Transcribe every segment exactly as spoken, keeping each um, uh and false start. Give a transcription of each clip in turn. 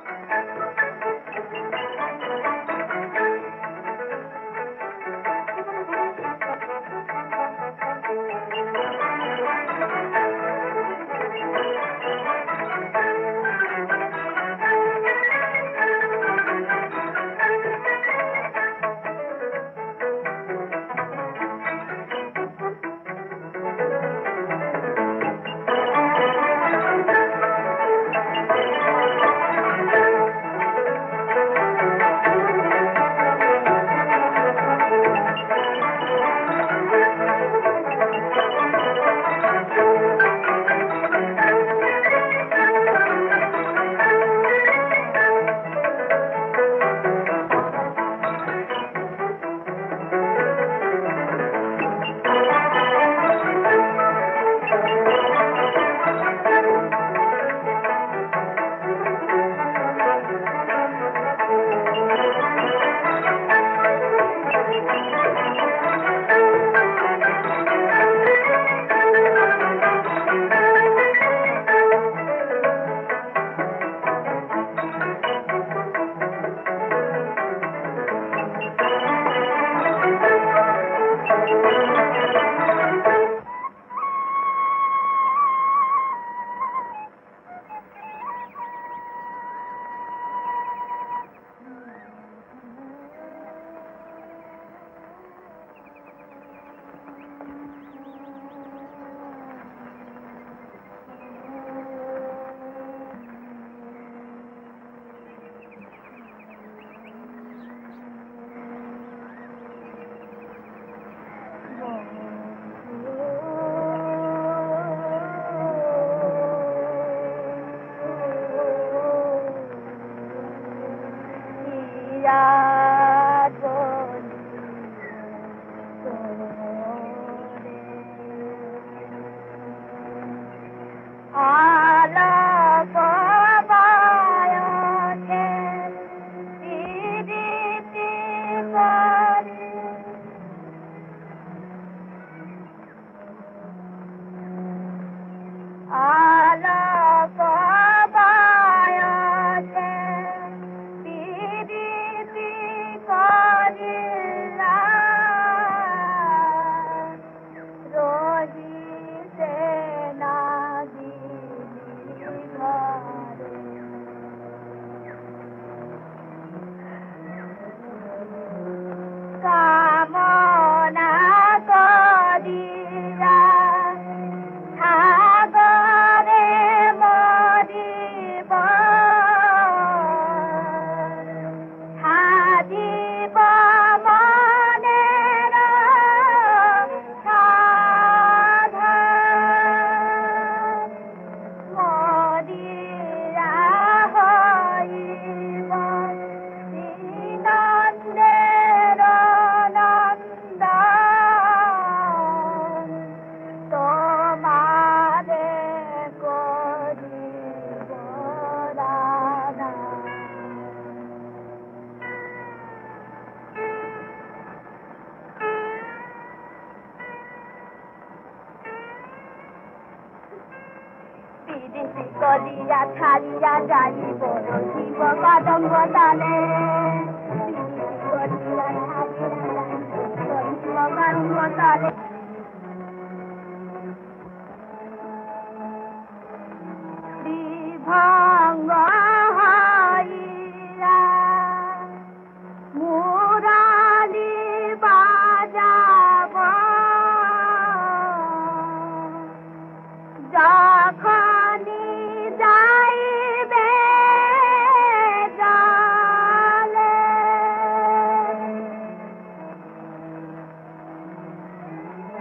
করিয়া ছাড়িয়া যাইব রহিব কদম্ব তলে করিয়া ছাড়িয়া যাইব রহিব কদম্ব তলে বিভঙ্গ হইয়া মুরালি বাজাব যখনি যাইবে জলে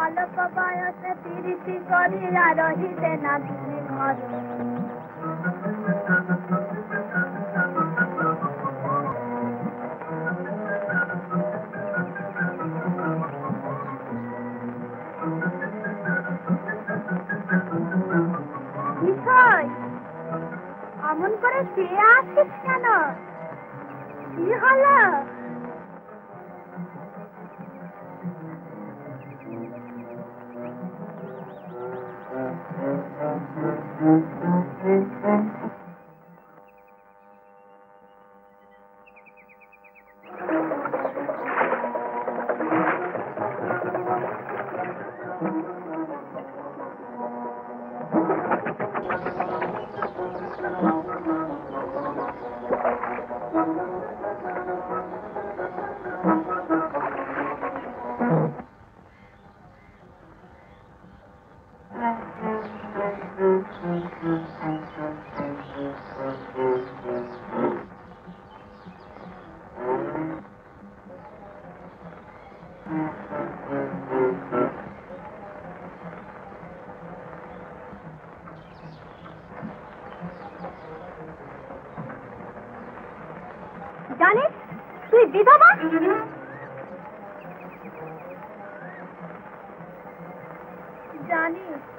বালক বয়সে প্রীতি করিয়া রহিতে না তিনি ঘর। অমন করে চেয়ে আসিস কেন? কি হলো? জানিস তুই বিধবা? জানিস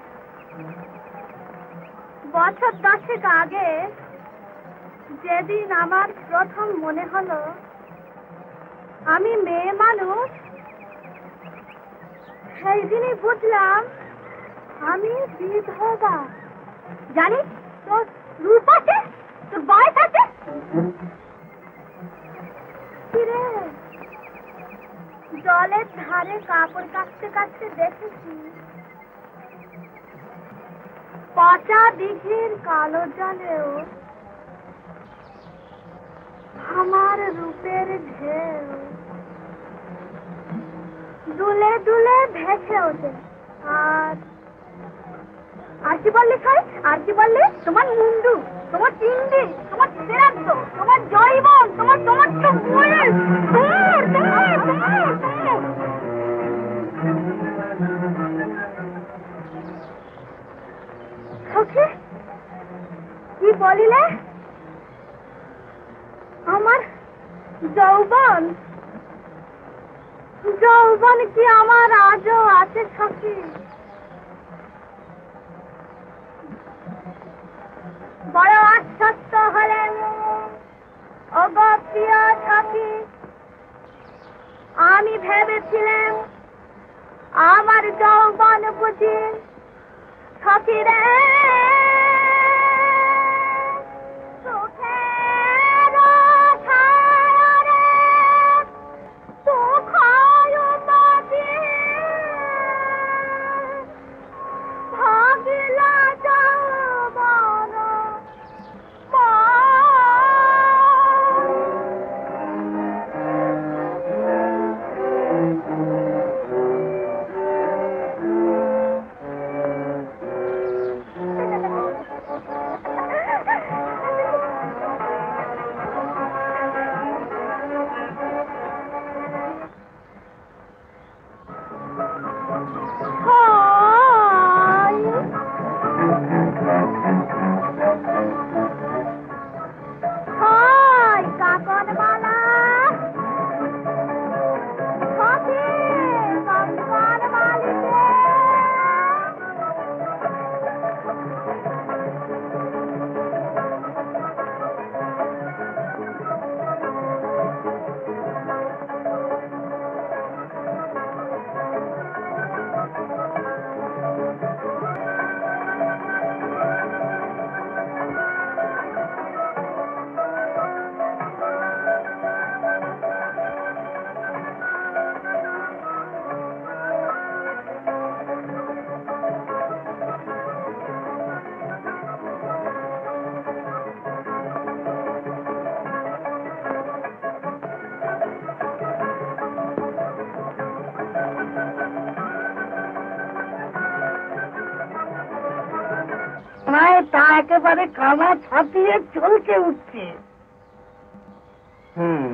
বছর দশেক আগে যেদিন আমার প্রথম মনে হলো আমি মেয়ে মানুষ, সেই দিনই বুঝলাম আমি বিধবা। জানিস তোর রূপ আছে, তোর বয়স আছে। জলের ধারে কাপড় কাচতে কাচতে দেখেছি পচা দিঘির কালো জলেও আমার রূপের ঢেউ দুলে দুলে ভেসে ওঠে। আর আর কি বললি খাই? আর কি বললি? তোমার মুন্ডু, তোমার চিন্ডি, তোমার শ্রাদ্ধ, তোমার জৈবন, তোমার তোমার কি বলিলে? আমার যৌবন, যৌবন কি আমার আজও আছে সখী? বড় আশ্বস্ত হলেন ও গো প্রিয় সখী, আমি ভেবেছিলাম আমার যৌবন বুঝি সখী রে তা একেবারে কানা ছাপিয়ে চলকে উঠছে। হুম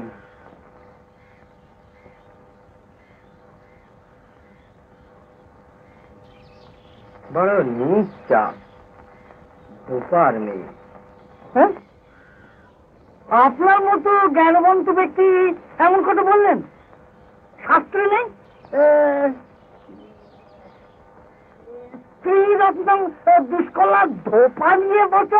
বড় নিশ্চাপ ধোপার মেয়ে। হ্যাঁ, আপনার মতো জ্ঞানবন্ত ব্যক্তি এমন কথা বললেন? শাস্ত্রে নেই স্ত্রীরত্নং দুষ্কলা ধোপা নিয়ে বসো?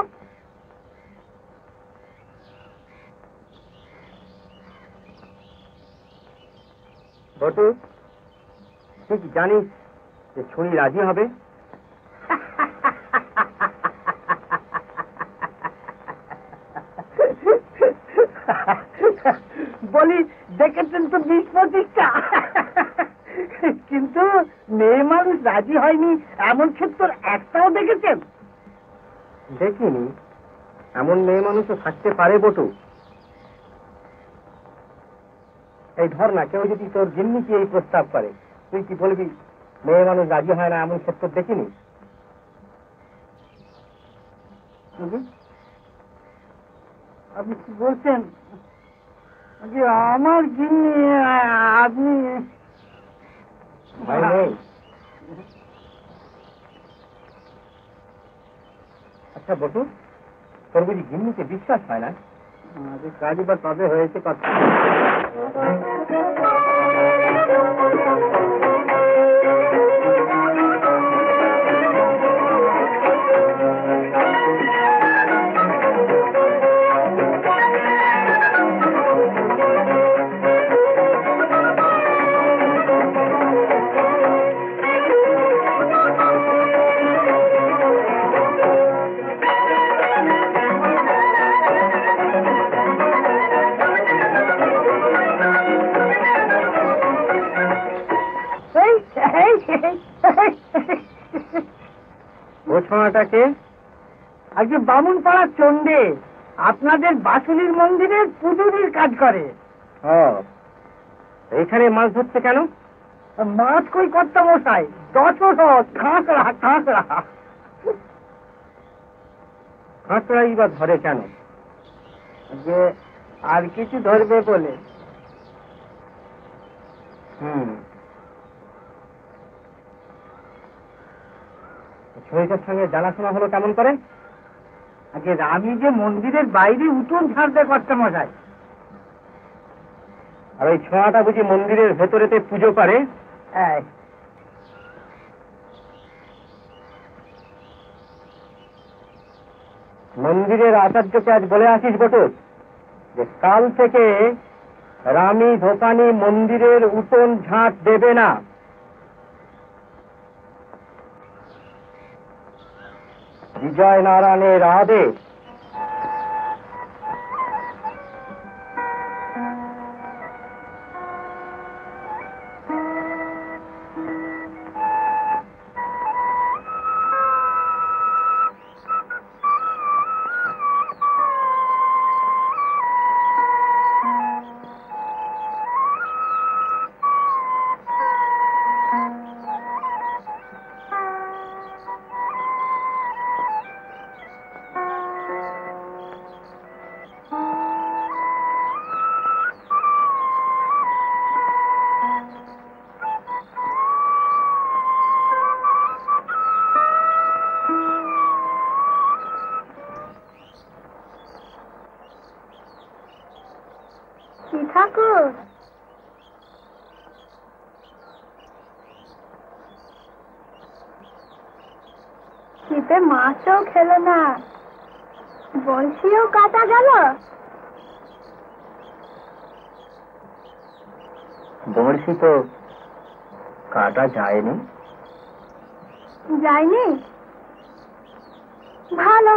বটু, তুই কি জানিস যে ছুরি রাজি হবে? বলি, দেখেছেন তো বিশ পঁচিশটা, কিন্তু মেয়ে মানুষ রাজি হয়নি এমন ক্ষেত্র একটাও দেখেছেন? দেখিনি। এমন মেয়ে মানুষও থাকতে পারে বটু। এই ধর না, কেউ যদি তোর জিম্মিকে এই প্রস্তাব করে, তুই কি বলবি মেয়ে মানুষ রাজি হয় না এমন ক্ষেত্র দেখিনি? আপনি কি বলছেন? আমার জিম্মি আপনি আচ্ছা বটু, তোর বুঝি জিম্মিকে বিশ্বাস হয় না? কাজই বা তবে হয়েছে কথা। ও ছোঁয়াটাকে আজকে বামুন পাড়া চন্ডে আপনাদের বাসুলির মন্দিরের পুজোরির কাজ করে। এইখানে মাছ ধরছে কেন? মাছ কই কর্তা মশাই, দশ কাঁকড়া কাঁকড়া। কাঁকড়াই বা ধরে কেন? যে আর কিছু ধরবে বলে। হুম, ছড়িটার সঙ্গে জানাশোনা হলো কেমন করে? আগে আমি যে মন্দিরের বাইরে উঠোন ঝাড়তে কর্তা মশাই। আর ওই ছোঁয়াটা বুঝি মন্দিরের ভেতরেতে পুজো করে? মন্দিরের আচার্যকে আজ বলে আসিস বটু যে কাল থেকে রানী ধোপানি মন্দিরের উঠোন ঝাঁট দেবে না। বিজয় নারায়ণের আদেশ। ঠাকুর, শীতে মাছও খেলো না, বলছিও কাটা গেল। বড়শি তো কাটা যায়নি। যায়নি? ভালো,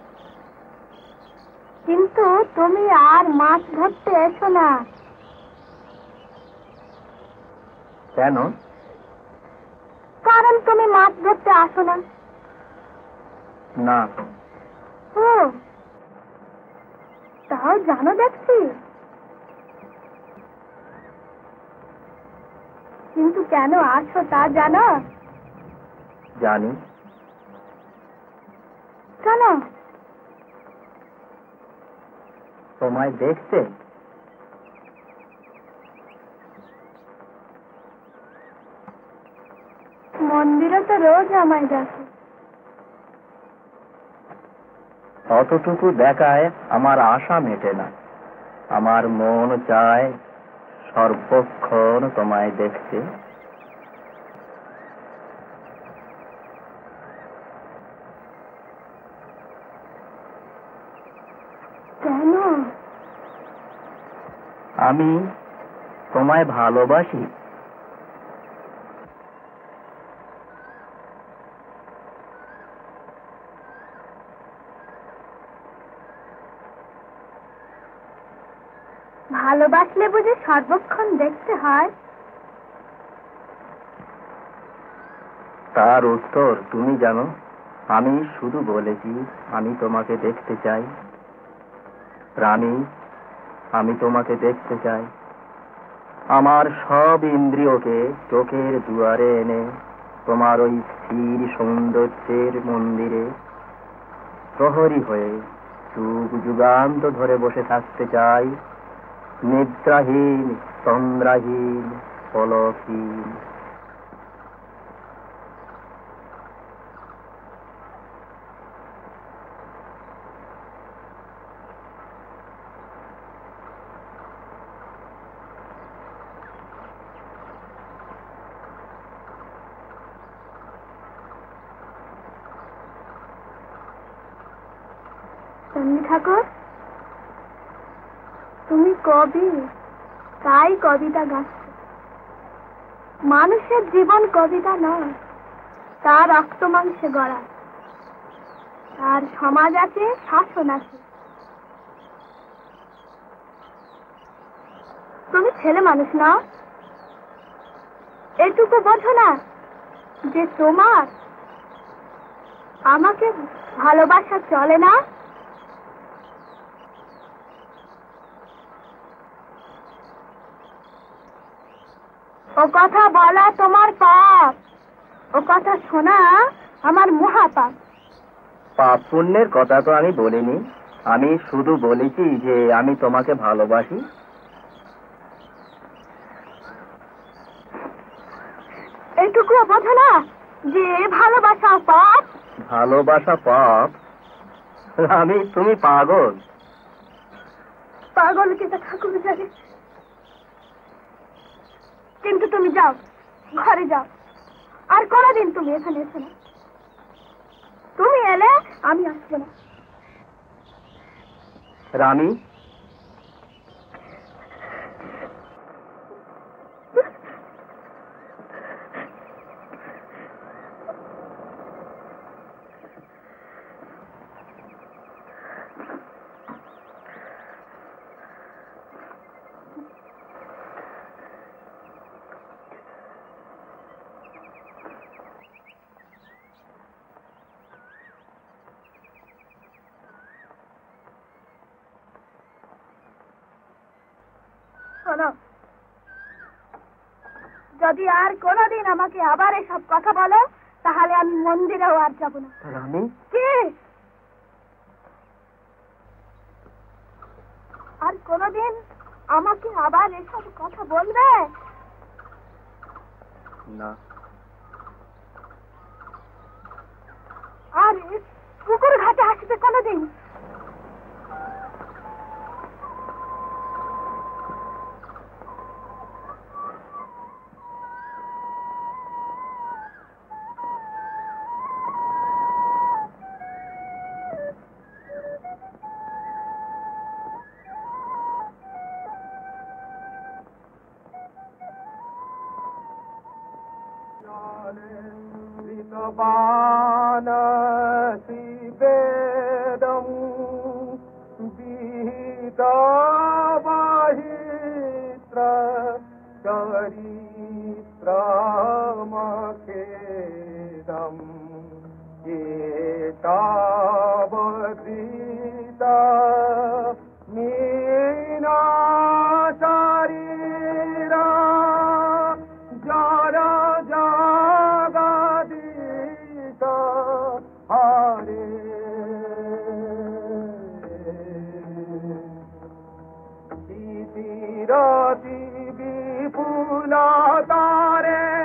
কিন্তু তুমি আর মাছ ধরতে এসো না। কেন? কারণ তুমি মাছ ধরতে আসো না। না। ও, তাও জানো দেখছি। কিন্তু কেন আসো তা জানো? জানি। কেন? তোমায় দেখতে। মন্দিরে তো রোজ আমায় দেখো। অতটুকু দেখায় আমার আশা মেটে না। আমার মন চায় সর্বক্ষণ তোমায় দেখতে। কেন? আমি তোমায় ভালোবাসি। ভালোবাসলে বুঝি সর্বক্ষণ দেখতে হয়? তার উত্তর তুমি জানো। আমি শুধু বলেছি আমি তোমাকে দেখতে চাই। রানী, আমি তোমাকে দেখতে চাই। আমার সব ইন্দ্রিয়কে চোখের দুয়ারে এনে তোমার ওই স্থির সৌন্দর্যের মন্দিরে প্রহরী হয়ে যুগ যুগান্ত ধরে বসে থাকতে চাই, নিদ্রাহীন, তন্দ্রাহীন, পলকহীন। চন্ডী ঠাকুর, তুমি কবি, তাই কবিতা গাচ্ছ। মানুষের জীবন কবিতা নয়, তার রক্ত মাংসে গড়া। তার সমাজ আছে, শাসন আছে। তুমি ছেলে মানুষ না? এটুকু বোঝো না যে তোমার আমাকে ভালোবাসা চলে না? ও কথা বলা তোমার পাপ, ও কথা শোনা আমার মহাপাপ। পাপ পুণ্যের কথা তো আমি বলিনি। আমি শুধু বলেছি যে আমি তোমাকে ভালোবাসি। এইটুকুও বোঝো না যে ভালোবাসা পাপ? ভালোবাসা পাপ? আমি তুমি পাগল। পাগল কিনা ঠাকুর জানে। কিন্তু তুমি যাও, ঘরে যাও। আর কোনদিন তুমি এখানে এসো না। তুমি এলে আমি আসবো না। রানী, শোনো, যদি আর কোনদিন আমাকে আবার এসব কথা বলো তাহলে আমি মন্দিরেও আর যাবো না। রানী, কি? আর কোনদিন আমাকে আবার এসব কথা বলবে না। আর পুকুর ঘাটে আসবে কোনদিন? বানসিবেদম বিহিতবাহিত্র চরিত্রমখেদম এতাবধৃতা মীনাচারীরা যারা জাগদিত হরে রতি বিপুল তারে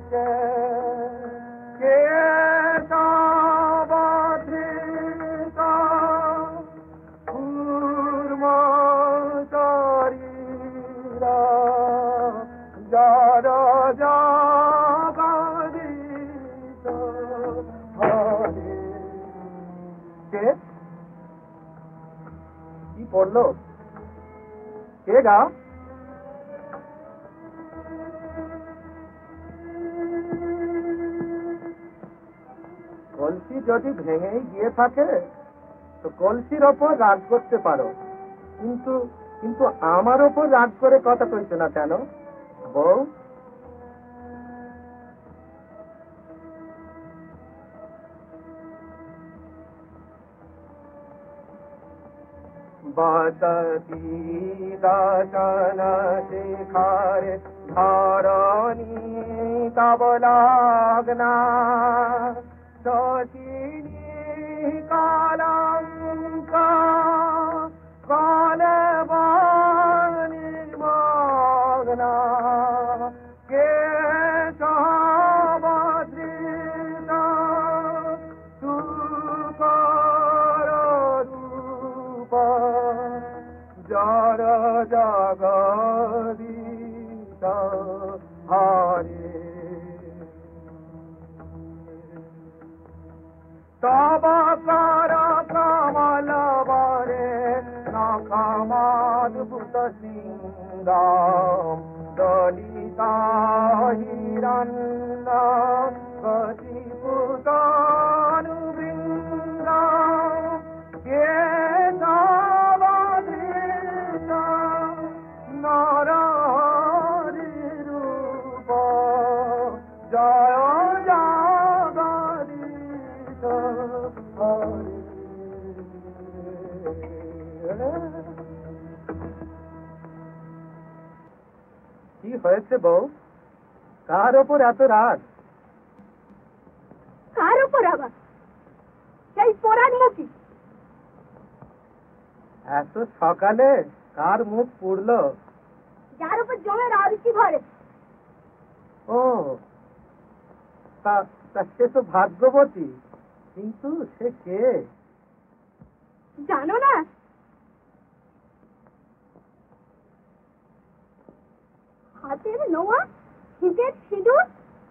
কি পড়লো? কে গা? কলসি যদি ভেঙেই গিয়ে থাকে তো কলসির ওপর রাগ করতে পারো, কিন্তু কিন্তু আমার ওপর রাগ করে কথা কইছো না কেন বউ? বাতাতি দাসন শিখারে ধরণী তবলাগ্না শচিনী কালঙ্কা কালবাণী মগ্না কে সবদৃতা সুকর রূপ জর জগদীশ হরে তব কর কমল বরে নখমাদ্ভুত সিংহাম দলিতা হিরণ্য গতিপুতানুবৃন্দ কে নবদৃষ্ট নরহরি রূপ জয় জগদীশ হরে। কি হয়েছে বউ? কার ওপর এত রাগ? কার ওপর আবার? সেই পরাণমুখী। এত সকালে কার মুখ পুড়লো? যার উপর জমের আরতি ভরে। ও তা তা সে তো ভাগ্যবতী, কিন্তু সে কে জানো না? হাতের নোয়া, শীতের সিঁদুর,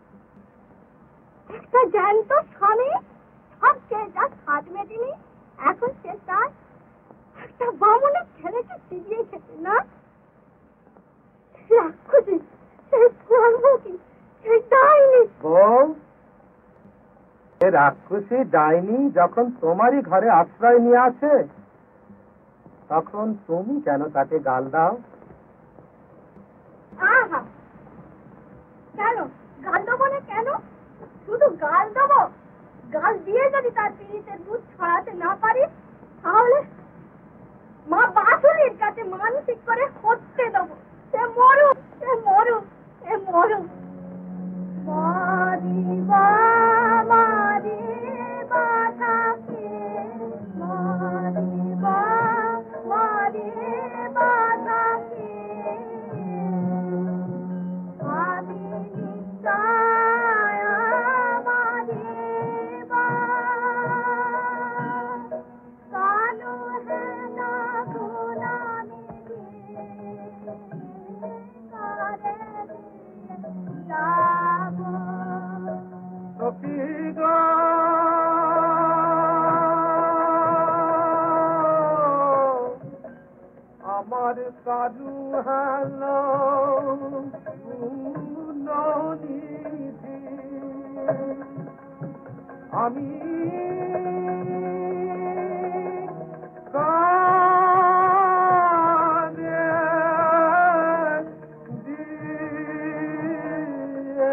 একটা জ্যান্ত স্বামী, সব কে যা সাত মেটেনি, এখন সে তার একটা বামনের ছেলেকে সিজিয়ে খেতে না। রাক্ষসী, সেই পরাণমুখী, সেই ডাইনি। বউ? এ রাক্ষসী ডাইনি যখন তোমারই ঘরে আশ্রয় নিয়ে আছে, তখন তুমি কেন তাকে গাল দাও? আহা, কেন গাল দেবো না? কেন শুধু গাল দেবো? গাল দিয়ে যদি তার পিড়িতের দুধ ছড়াতে না পারি, তাহলে মা বাসুরির কাছে মানসিক করে হতে দেবো। সে মরুক, সে মরুক, সে মরুক। মারিবা মারিবা তাকে, মারিবা মারিবা তাকে, আমি নিশ্চয় মারিবা। কানু হেন গুণামি করে যাব। সখী গো, আমার কাজু হেন গুণনিধি, আমি কানে দিয়ে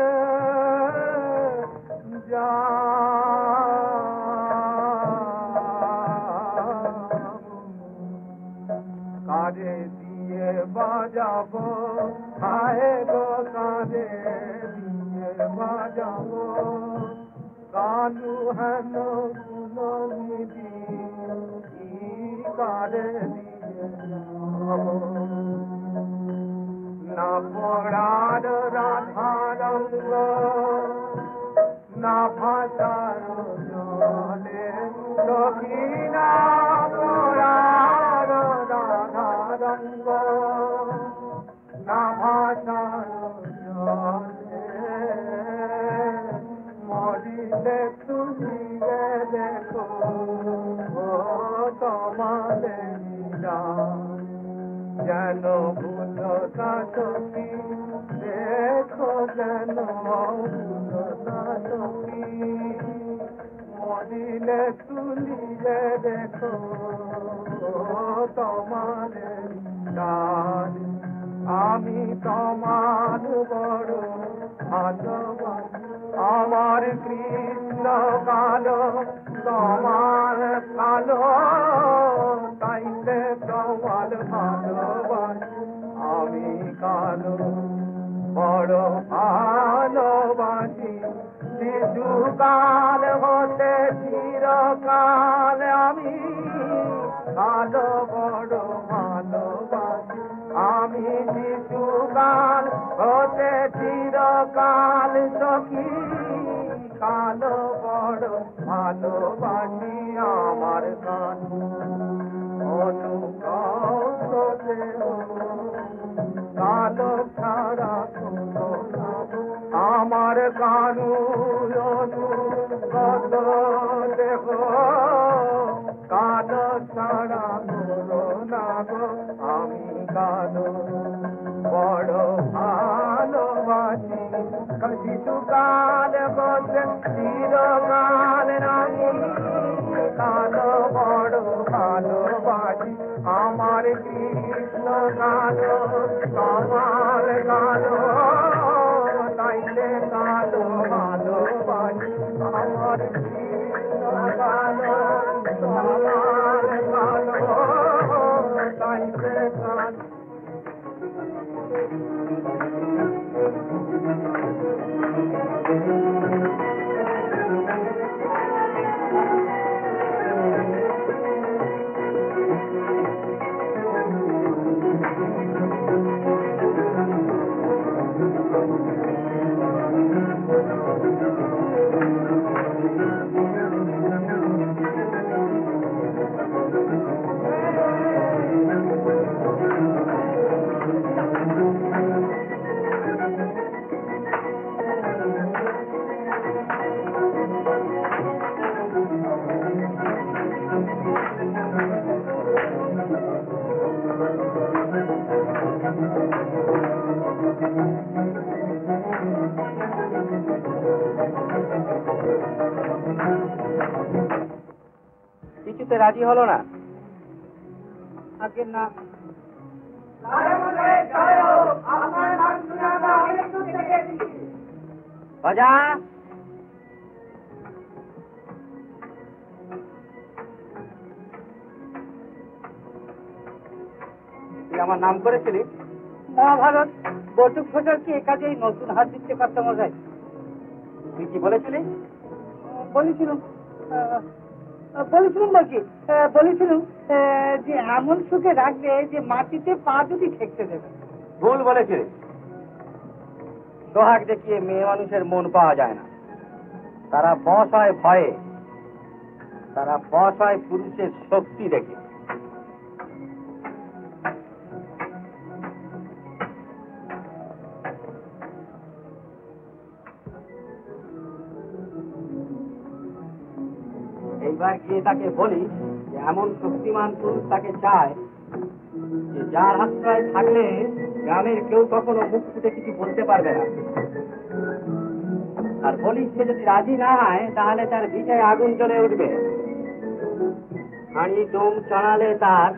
কাজে দিয়ে বাজাবো, হায় গো কাজে দিয়ে বাজাবো। কানু হেন গুণনিধি, কি কাজে দিয়ে যাবো। না পড়ার রাধা রঙ্গ না ভাষার জলে দক্ষিণা পরার রাধা রঙ্গ না ভাষার জলে মরিলে তুমি দেখো তোমাদের যেন ভুলতা সখী দেখো যেন ভুলতা সখী মরিলে তুলিলে দেখো তোমাদের গান আমি তোমার বড় ভালোবাসি আমার কৃষ্ণ কালো তোমার কালো তাইতে তোমার ভালোবাসি আমি কালো বড় ভালোবাসি শিশুকাল হতে চিরকাল আমি কালো বড় ভালোবাসি আমি শিশুকাল হতে চিরকাল সখী কালো বড় ভালোবাসি আমার গান অনুগত কালো ছাড়া আমার কানু অনুগত দেহ কালো ছাড়া করো না গো আমি কালো বড় ভালোবাসি শিশুকাল বসে চিরকাল রাখি কালো বড় ভালোবাসি আমার কৃষ্ণ কালো আমার কালো তাইলে কালো ভালোবাসি আমার কৃষ্ণ কালো আমার কালো তাইলে কালো কিছুতে রাজি হলো না আগে না বাজা তুই আমার নাম করেছিলি মহাভারত বটুক ঘোষালকে এ কাজে নতুন হাত দিতে পারতাম মশাই তুই কি বলেছিলি বলেছিলাম বলেছিলাম নাকি বলেছিলাম যে এমন সুখে রাখবে যে মাটিতে পা যদি ঠেকতে দেবে ভুল বলেছিলি সোহাগ দেখিয়ে মেয়ে মানুষের মন পাওয়া যায় না তারা বশ হয় ভয়ে তারা বশ হয় পুরুষের শক্তি দেখে এইবার গিয়ে তাকে বলি যে এমন শক্তিমান পুরুষ তাকে চায় যে যার আশ্রয় থাকলে গ্রামের কেউ কখনো মুখ ফুটে কিছু বলতে পারবে না আর বলিস সে যদি রাজি না হয় তাহলে তার বিজয় আগুন জ্বলে উঠবে হাঁড়ি ডোম চড়ালে তার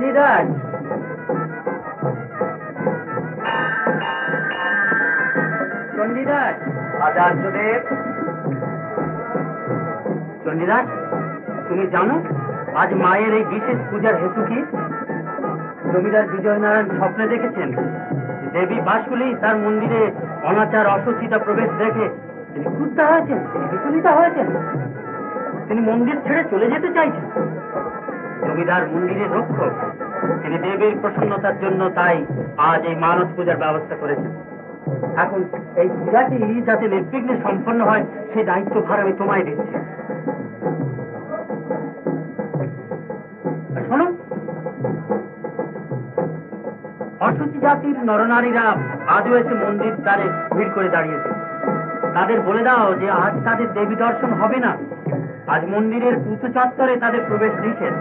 চণ্ডীদাস, চণ্ডীদাস, আচার্যদেব। চণ্ডীদাস, তুমি জানো আজ মায়ের এই বিশেষ পূজার হেতু কি? জমিদার বিজয়নারায়ণ স্বপ্নে দেখেছেন দেবী বাসুলি তার মন্দিরে অনাচার অসুচিতা প্রবেশ দেখে তিনি ক্রুদ্ধ হয়েছেন, তিনি বিচলিত হয়েছেন, তিনি মন্দির ছেড়ে চলে যেতে চাইছেন। জমিদার মন্দিরের রক্ষক, তিনি দেবীর প্রসন্নতার জন্য তাই আজ এই মানস পূজার ব্যবস্থা করেছেন। এখন এই পূজাটি যাতে নির্বিঘ্নে সম্পন্ন হয় সেই দায়িত্বভার আমি তোমায় দিচ্ছি। শোনো, অসুচি জাতির নরনারীরা আজও এসে মন্দির দ্বারে ভিড় করে দাঁড়িয়েছে। তাদের বলে দাও যে আজ তাদের দেবী দর্শন হবে না, আজ মন্দিরের পূত চত্বরে তাদের প্রবেশ নিষেধ।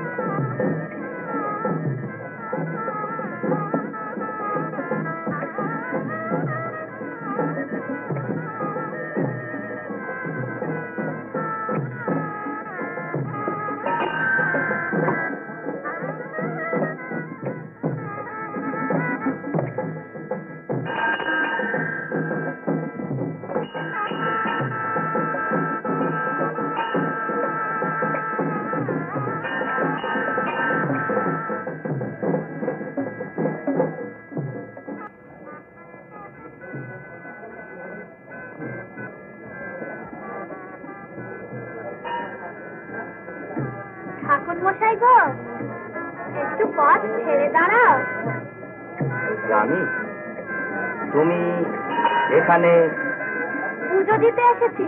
ঠাকুর মশাই গো, একটু পথ ছেড়ে দাঁড়াও। রানী, তুমি এখানে পুজো দিতে এসেছি।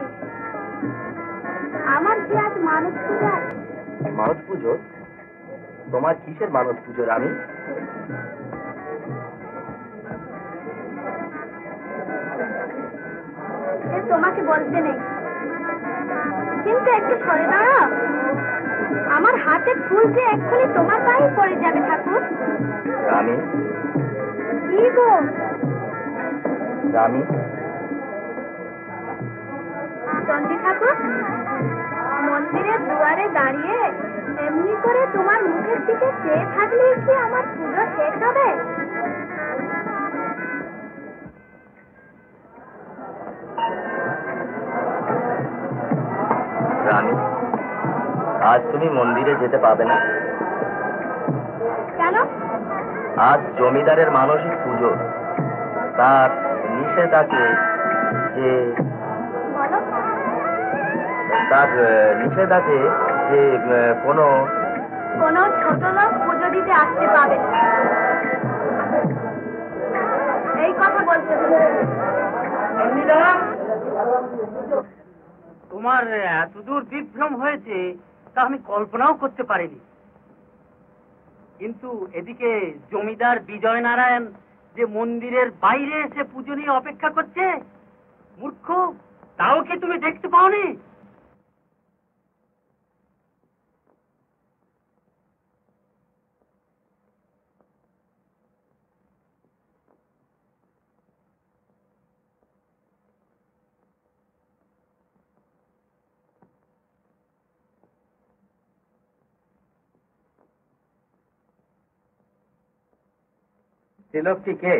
আমার যে আজ মানস পূজা। মানস পুজো? তোমার কিসের মানস পুজো রানী? সে তোমাকে বলতে নেই, কিন্তু একটু সরে দাঁড়াও। আমার হাতে ফুল যে এক্ষুনি তোমার পায়ে পড়ে যাবে ঠাকুর। রানী, কি গো? রানী, চণ্ডী ঠাকুর, মন্দিরের দুয়ারে দাঁড়িয়ে এমনি করে তোমার মুখের দিকে চেয়ে থাকলে কি আমার পুজো শেষ হবে? রানী, আজ তুমি মন্দিরে যেতে পাবে না। কেন? আজ জমিদারের মানসিক পুজো, তার নিষেধ আছে যে বলো। তার নিষেধ আছে যে কোনো কোনো ছোট লোক পুজো দিতে আসতে পাবে না, এই কথা বলতে। তোমার এতদূর বিভ্রম হয়েছে তা আমি কল্পনাও করতে পারিনি। কিন্তু এদিকে জমিদার বিজয় নারায়ণ যে মন্দিরের বাইরে এসে পুজো নিয়ে অপেক্ষা করছে, মূর্খ, তাও কি তুমি দেখতে পাওনি? লোকটি কে?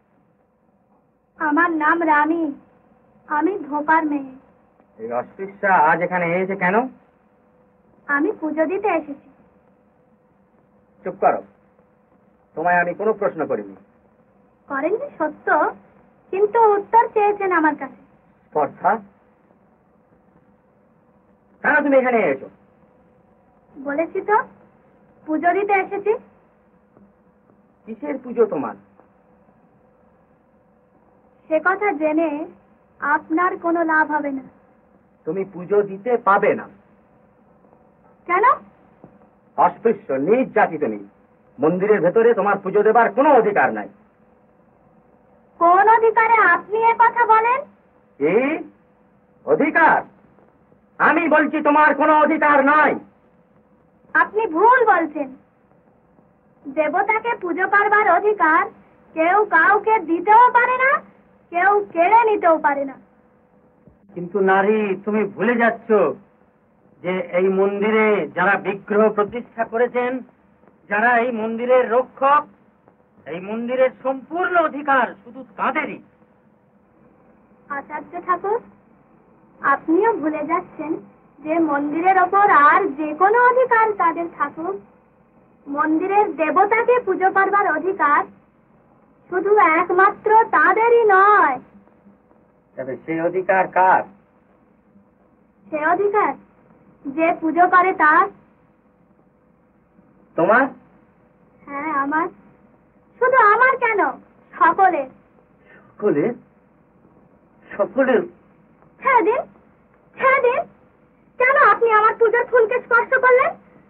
আমার নাম রানী, আমি ধোপার মেয়ে। এই অস্পৃশ্যা আজ এখানে এসেছে কেন? আমি পুজো দিতে এসেছি। চুপ করো, তোমায় আমি কোনো প্রশ্ন করিনি। করেননি সত্য, কিন্তু উত্তর চেয়েছেন আমার কাছে। স্পর্ধা? কেন তুমি এখানে এসো? বলেছি তো, পুজো দিতে এসেছি। কিসের পুজো তোমার? সে কথা জেনে আপনার কোনো লাভ হবে না। তুমি পুজো দিতে পাবে না। কেন? অস্পৃশ্য, নিজ জাতি তুমি। মন্দিরের ভেতরে তোমার পুজো দেবার কোনো অধিকার নাই। কোন অধিকারে আপনি এ কথা বলেন? কি অধিকার? আমি বলছি তোমার কোনো অধিকার নাই। আপনি ভুল বলছেন। দেবতাকে পুজো করবার অধিকার কেউ কাউকে দিতেও পারে না, কেউ কেড়ে নিতেও পারে না। কিন্তু নারী, তুমি ভুলে যাচ্ছ যে এই মন্দিরে যারা বিগ্রহ প্রতিষ্ঠা করেছেন যারা এই মন্দিরের রক্ষক, এই মন্দিরের সম্পূর্ণ অধিকার শুধু তাদেরই। আচার্য ঠাকুর, আপনিও ভুলে যাচ্ছেন যে মন্দিরের ওপর আর যে কোনো অধিকার তাদের থাকুক, মন্দিরের দেবতাকে পুজো করবার অধিকার শুধু একমাত্র তাদেরই নয়। তবে সেই অধিকার কার? সে অধিকার যে পুজো করে তার। তোমার? হ্যাঁ, আমার। শুধু আমার কেন, সকলের। সকলের? সকলের? ছেড়ে দিন, ছেড়ে দিন। কেন আপনি আমার পূজার ফুলকে স্পর্শ করলেন?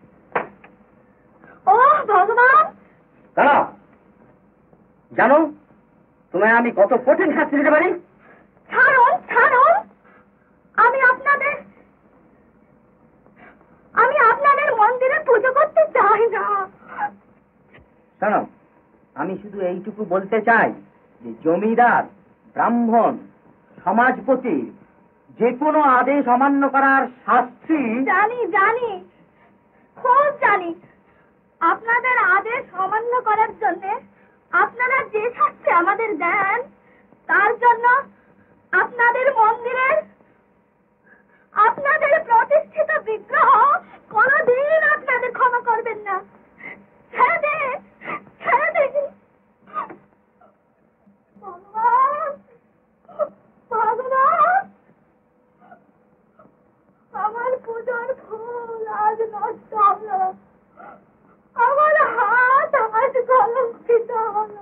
ও ভগবান! দাঁড়াও, জানো তোমায় আমি কত কঠিন শাস্তি দিতে পারি? ছাড়ুন, ছাড়ুন। আমি আপনাদের আমি আপনাদের মন্দিরে পুজো করতে চাই না। শোনো, আমি শুধু এইটুকু বলতে চাই যে জমিদার, ব্রাহ্মণ, সমাজপতি যে কোনো আদেশ অমান্য করার শাস্তি। জানি, জানি, খুব জানি। আপনাদের আদেশ অমান্য করার জন্য আপনারা যে শাস্তি আমাদের দেন, তার জন্য আপনাদের মন্দিরের, আপনাদের প্রতিষ্ঠিত বিগ্রহ কোনদিন আপনাদের ক্ষমা করবেন না। ছেড়ে দিন, ছেড়ে দিন। ভগবান, ভগবান, আমার পূজার ফুল আজ নষ্ট হলো, আমার হাত আজ কলঙ্কিত হলো।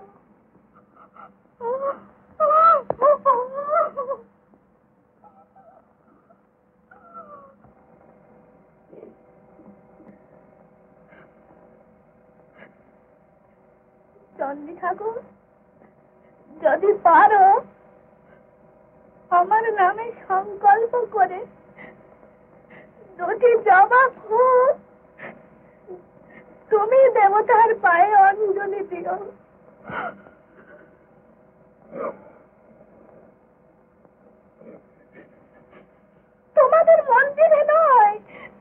চন্ডী ঠাকুর, যদি পারো আমার নামে সংকল্প করে দুটি জবা ফুল তুমি দেবতার পায়ে অঞ্জলি দিও। তোমাদের মন্দিরে নয়,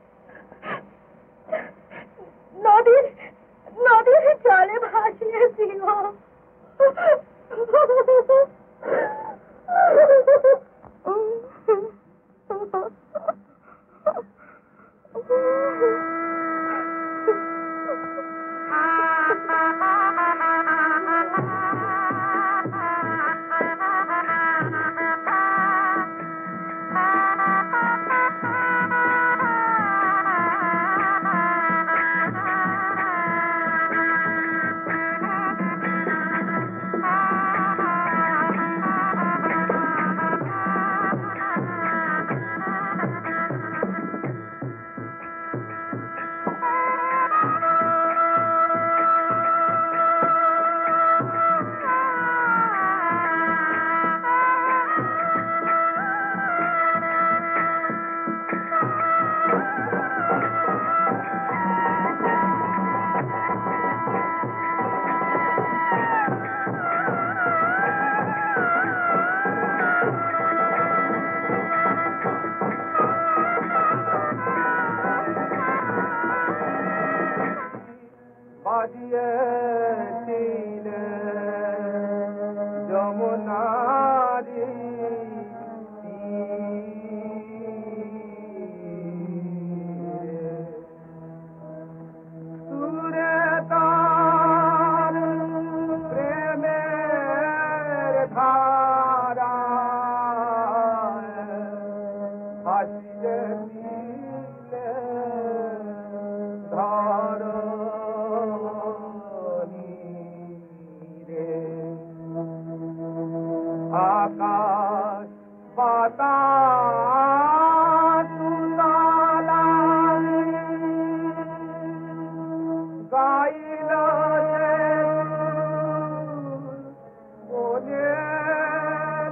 নদীর নদীর জলে ভাসিয়ে দিও।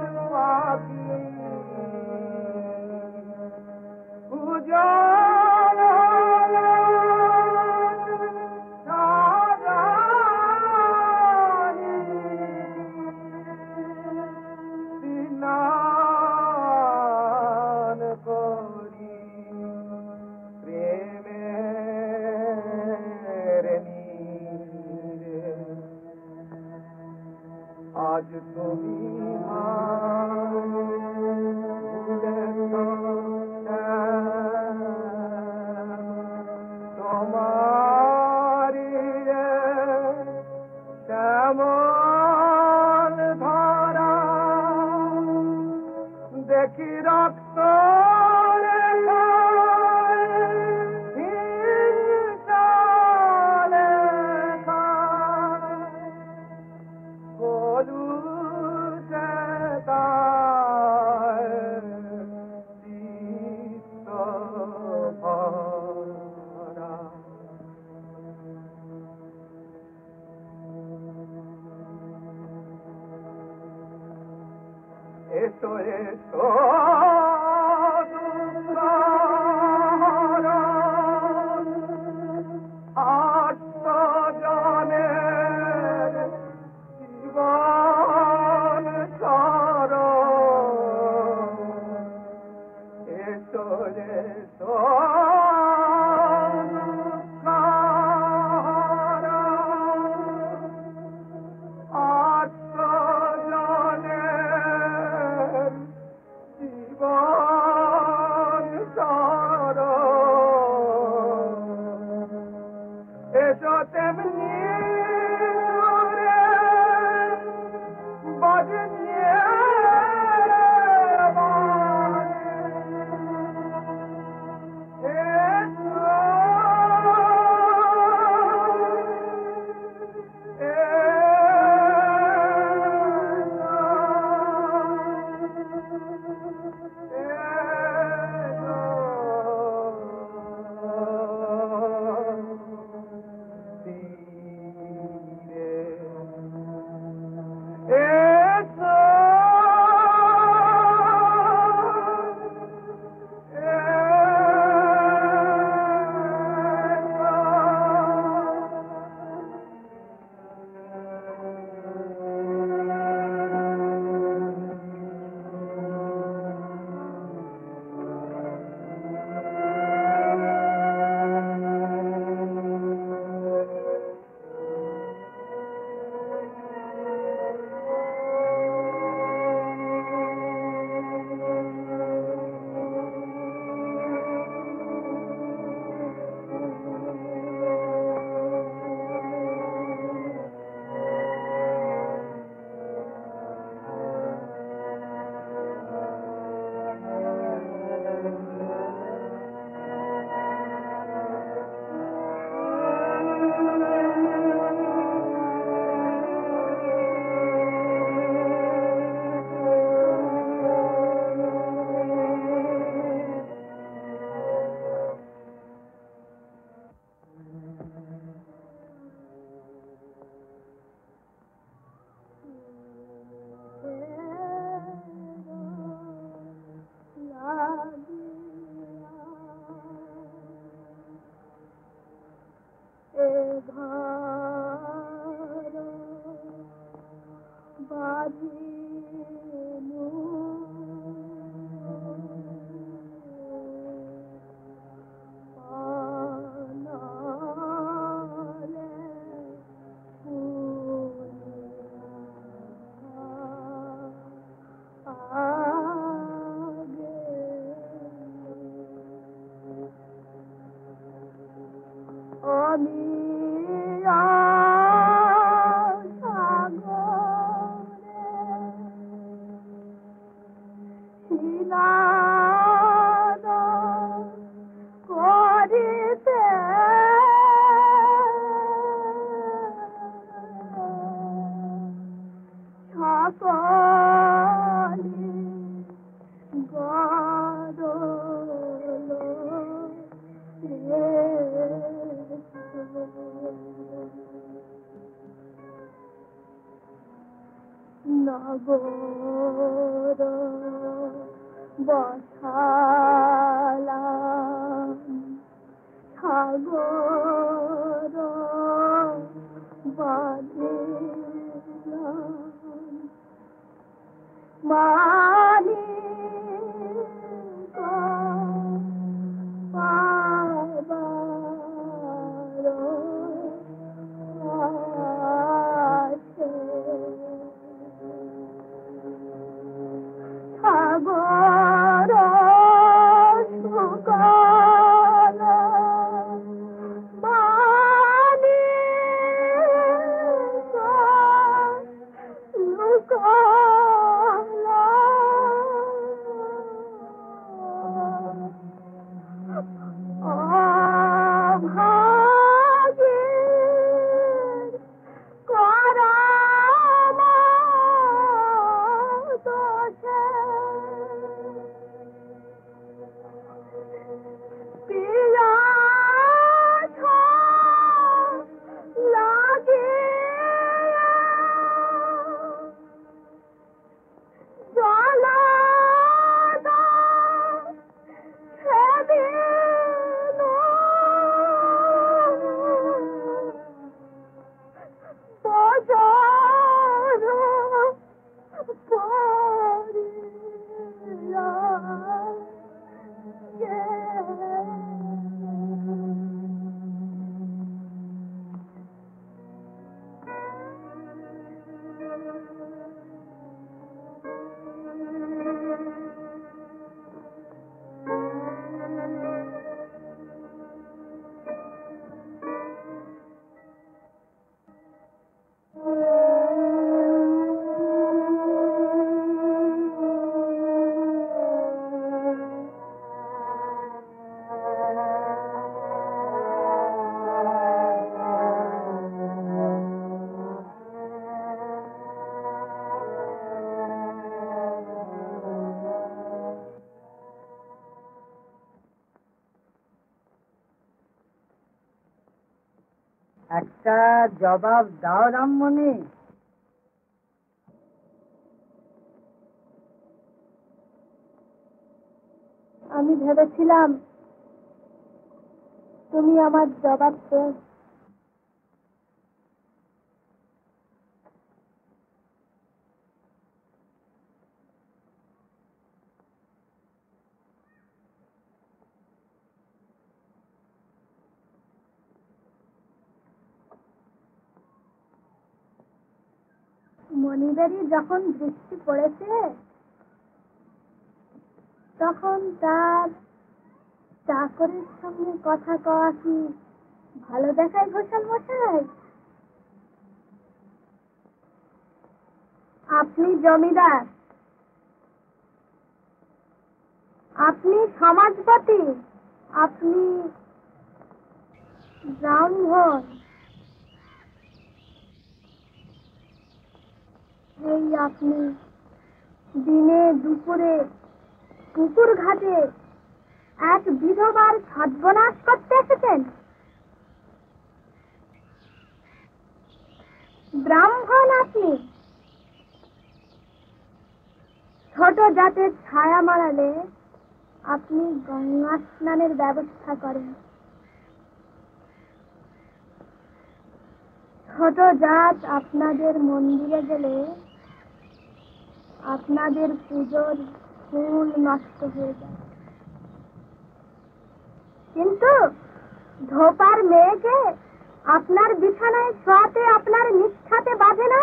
Jai সাগর একটা জবাব দাও রামমণি। আমি ভেবেছিলাম তুমি আমার জবাব দেবে। মনিবেরই যখন দৃষ্টি পড়েছে তখন তার চাকরের সঙ্গে কথা কওয়া কি ভালো দেখায় ঘোষাল মশাই? আপনি জমিদার, আপনি সমাজপতি, আপনি ব্রাহ্মণ, এই আপনি দিনে দুপুরে পুকুর ঘাটে এক বিধবার সর্বনাশ করতে এসেছেন। ব্রাহ্মণ আপনি, ছোট জাতের ছায়া মারালে আপনি গঙ্গা স্নানের ব্যবস্থা করেন। ছোট জাত আপনাদের মন্দিরে গেলে আপনাদের পুজোর ফুল নষ্ট হয়ে যায়, কিন্তু ধোপার মেয়েকে আপনার বিছানায় শোয়াতে আপনার নিষ্ঠাতে বাঁধে না,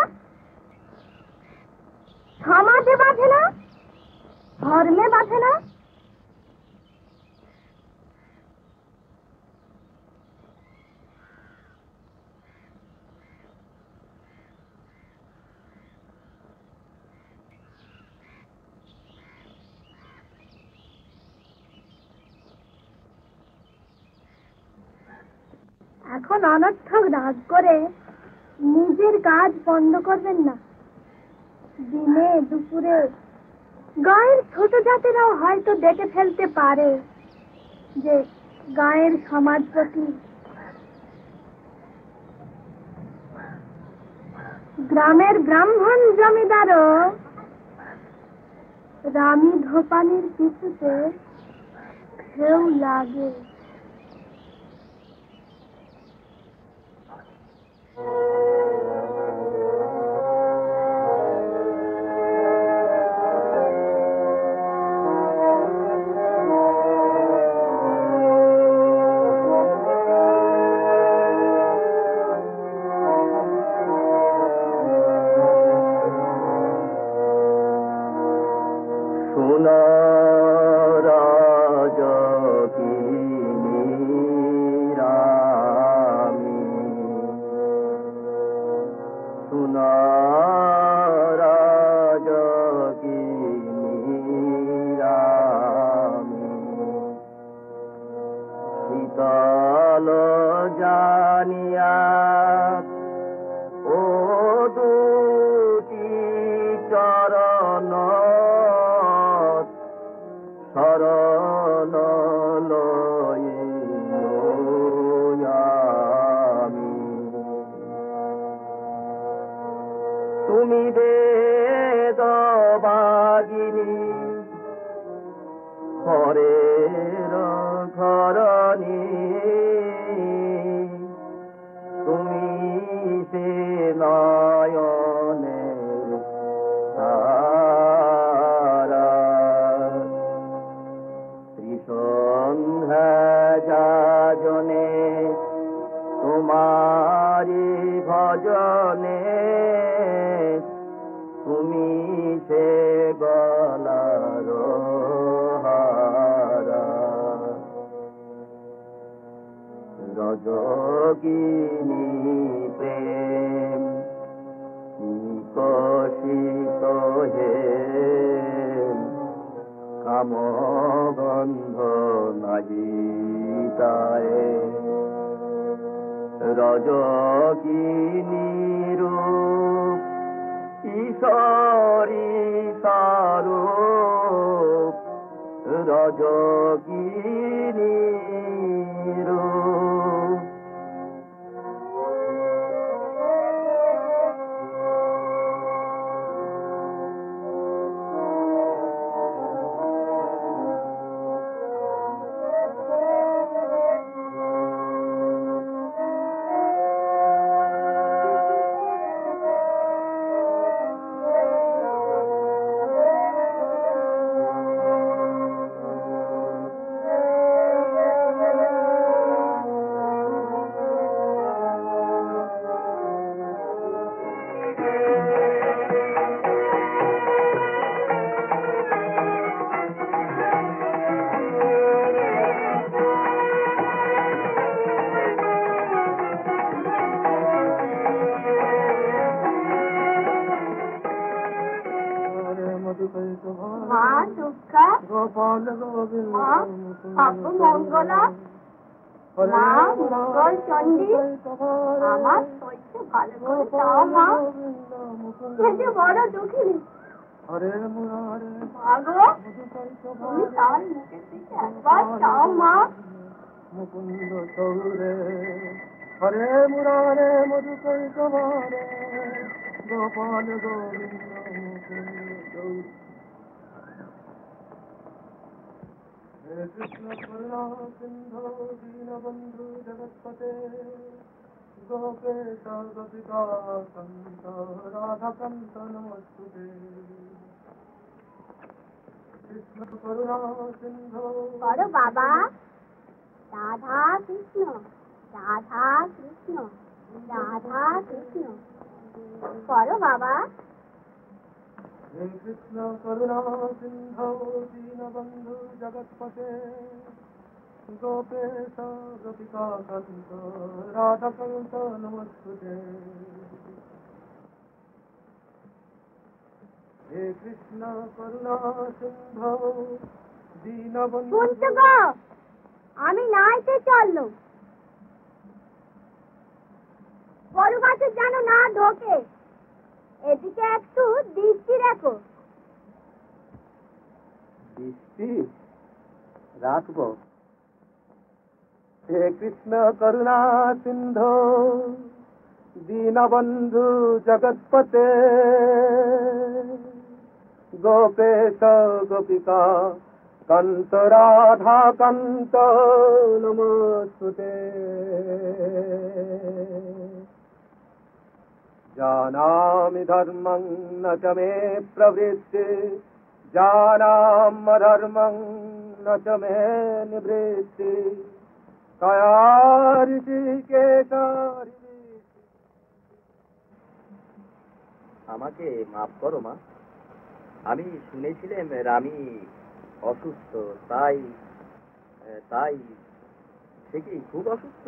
সমাজে বাঁধে না, ধর্মে বাঁধে না। এখন অনর্থক রাগ করে নিজের কাজ বন্ধ করবেন না। দিনে দুপুরে গায়ের ছোট জাতেরাও হয়তো দেখে ফেলতে পারে যে গায়ের সমাজপতি গ্রামের ব্রাহ্মণ জমিদারও রামী ধোপানির পিছুতে ঢেউ লাগে। তুমি বেদবাগিনী ঘরের ঘরণী, তুমি সে নয়নের তারা, ত্রিসন্ধ্যা যাজনে তোমারি ভজনে, তুমি সে গলার হারা, রজগিনী প্রেম নিকশিত হে, কামগন্ধ নাহিতায়, রজগিনী রূপ ঈশ্বরী স্বরূপ, রজগিনী রূপ। আপু মঙ্গলা, মা মঙ্গল চণ্ডী, আমার শরীরটা ভালো করে দাও মা, সে যে বড় দুঃখিনী। মা গো, তুমি তার মুখের দিকে একবার চাও মা। মুকুন্দ সৌরে হরে মুরারে মধুকর কুমারে গোপাল গোবিন্দ মুকুন্দ সৌরে। হে কৃষ্ণ করুণা সিন্ধু দীনবন্ধু জগৎপতে গোপেশ গোপিকা কান্ত রাধাকান্ত নমস্তুতে। কৃষ্ণ করুণা সিন্ধু। বড় বাবা, রাধা কৃষ্ণ রাধা কৃষ্ণ রাধা কৃষ্ণ। বড় বাবা। হে কৃষ্ণ করুণা সিন্ধু দীনবন্ধু জগৎপতে গোপেশ গোপিকা কান্ত রাধাকান্ত নমস্তুতে। হে কৃষ্ণ করুণা সিন্ধু দীনবন্ধু। শুনছো গো, আমি নাইতে চললো, গরু গাছের যেন না ঢোকে, এদিকে একটু দৃষ্টি রেখো। দৃষ্টি রাখবো। হে কৃষ্ণ করুণা সিন্ধু দীনবন্ধু জগৎপতে গোপেশ গোপিকা কান্ত রাধা কান্ত নমস্তুতে। জানামি ধর্মং ন চ মে প্রবৃত্তি জানাম্য ধর্মং ন চ মে নিবৃত্তি কায়ারিতি কেশারি। আমাকে মাফ করো মা, আমি শুনেছিলাম রানী অসুস্থ, তাই তাই সে কি খুব অসুস্থ?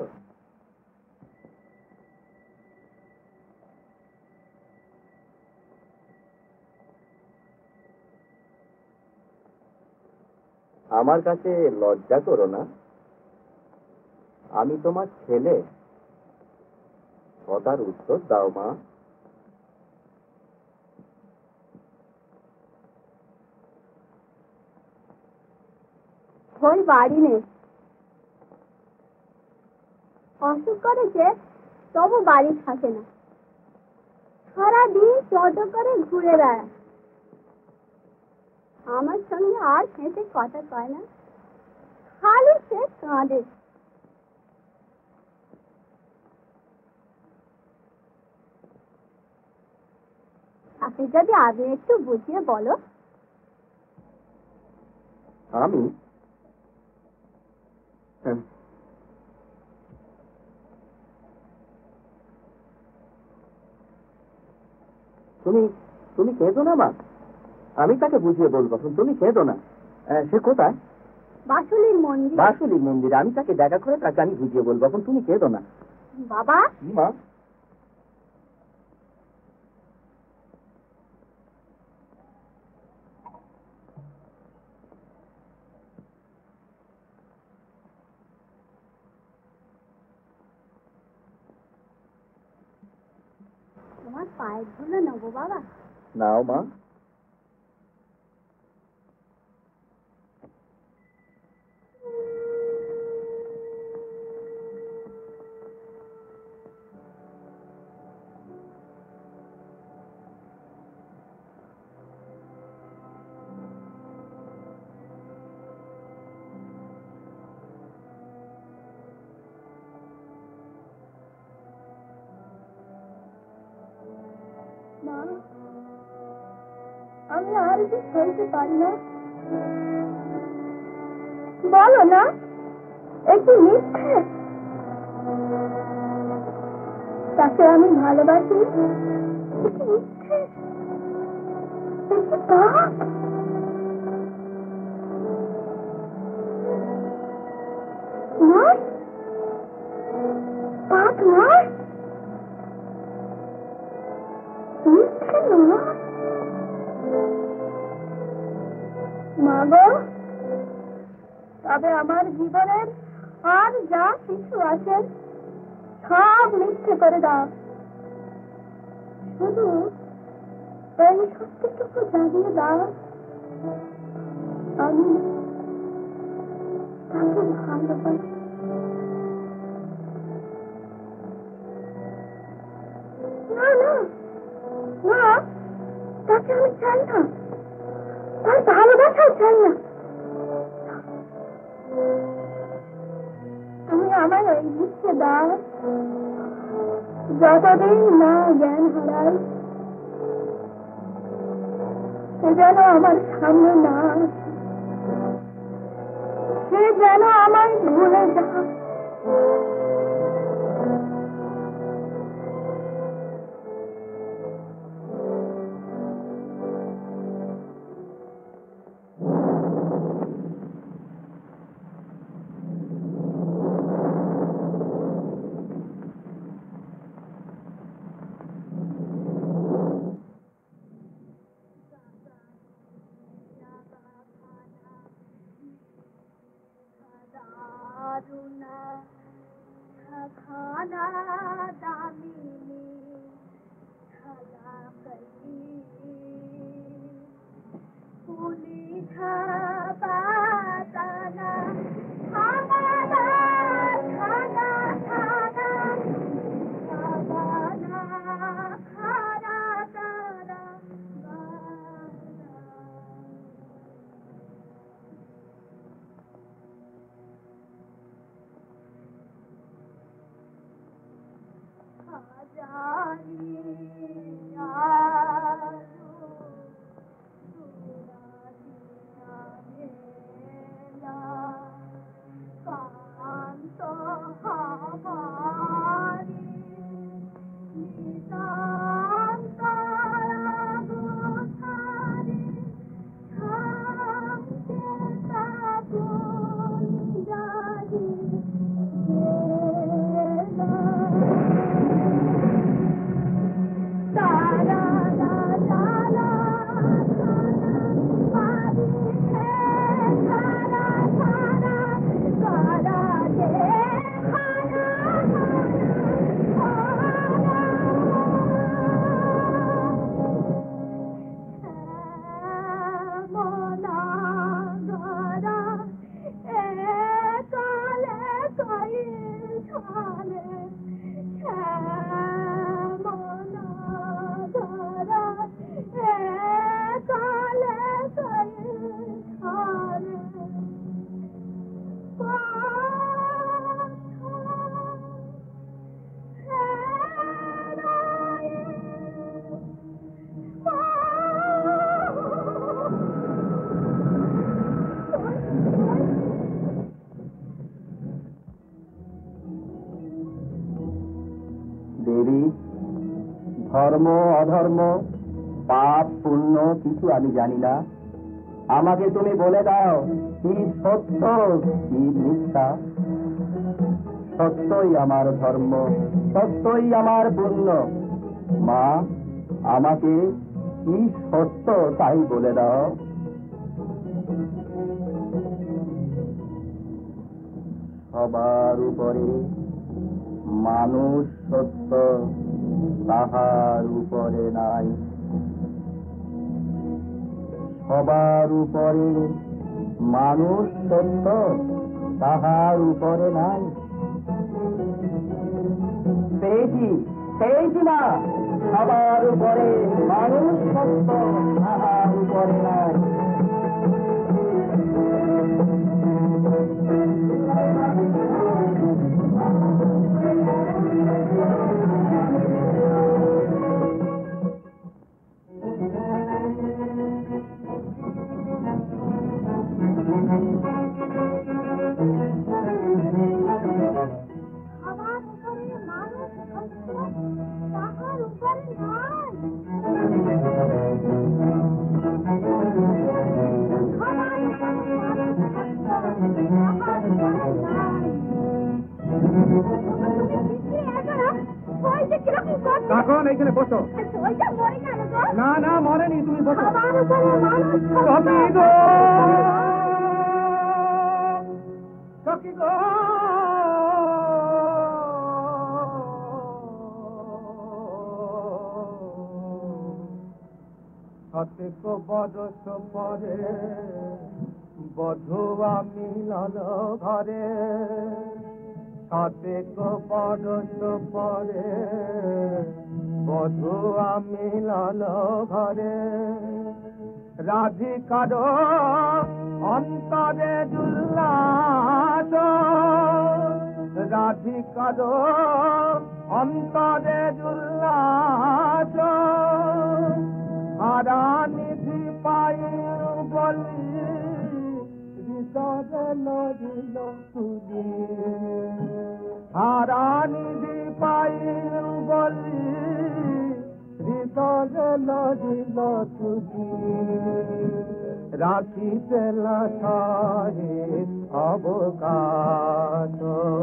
আমার কাছে লজ্জা করো না, আমি তোমার ছেলে, কথার উত্তর দাও মা। ওই বাড়ি নেই, অসুখ করেছে, তবু বাড়ি থাকে না, সারাদিন টোটো করে ঘুরে বেড়ায়, আমার সঙ্গে আর হেঁটে কথা কয় না, খালি সে কাঁদে। আপনি যদি আগে একটু বুঝিয়ে বলো। আমি তুমি তুমি কেঁদো না মা, আমি তাকে বুঝিয়ে বলবো, তুমি কেঁদো না। সে কোথায়? বাসুলির মন্দির। বাসুলির মন্দিরে আমি তাকে দেখা করে তাকে আমি বুঝিয়ে বলবো, এখন তুমি কেঁদো না। বাবা। কি মা? তোমার পায়ের ধুলো নেবো বাবা? নাও মা। মা, আমি আর যে সইতে পারি না। বলো না, একটু মিথ্যে, তাকে আমি ভালোবাসি, একটু মিথ্যে, একটু পাপ। নয়, পাপ নয়, মিথ্যে নয়। মা গো, তবে আমার জীবনের আর যা কিছু আছে সব মিথ্যে করে দাও, শুধু এই সত্যটুকু জানিয়ে দাও আমি তাকে ভালোবাসি। না না না, তাকে আমি চাই না, তার ভালোবাসাও চাই না। তুমি আমার এই ইচ্ছে দাও, যতদিন না জ্ঞান হারাই সে যেন আমার সামনে না আসে, সে যেন আমায় ভুলে যায়। खाना दामिनी खाला कई पुली खाना खाना खाना खाना खाना खाना तारा দেবী, ধর্ম অধর্ম পাপ পুণ্য কিছু আমি জানি না, আমাকে তুমি বলে দাও কি সত্য কি মিথ্যা। সত্যই আমার ধর্ম, সত্যই আমার পুণ্য। মা, আমাকে কি সত্য তাই বলে দাও। সবার উপরে মানুষ সত্য, তাহার উপরে নাই। সবার উপরে মানুষ সত্য, তাহার উপরে নাই। পেয়েছি পেয়েছি না, সবার উপরে মানুষ সত্য, তাহার উপরে নাই। কখন এইখানে বসো। না না মরেনি, তুমি বসো। শতেক বরষ পরে বধুয়া মিলল ঘরে, শতেক বরষ পরে বধুয়া মিলল ঘরে। রাধিকার অন্তরে উল্লাস, রাধিকার অন্তরে উল্লাস, হারা নিধি পাই বলি হৃদয় লড়িল তুলি, হারা নিধি পাই বলি হৃদয় লড়িল তুলি। রাখিতে লাথারে অবকাশ,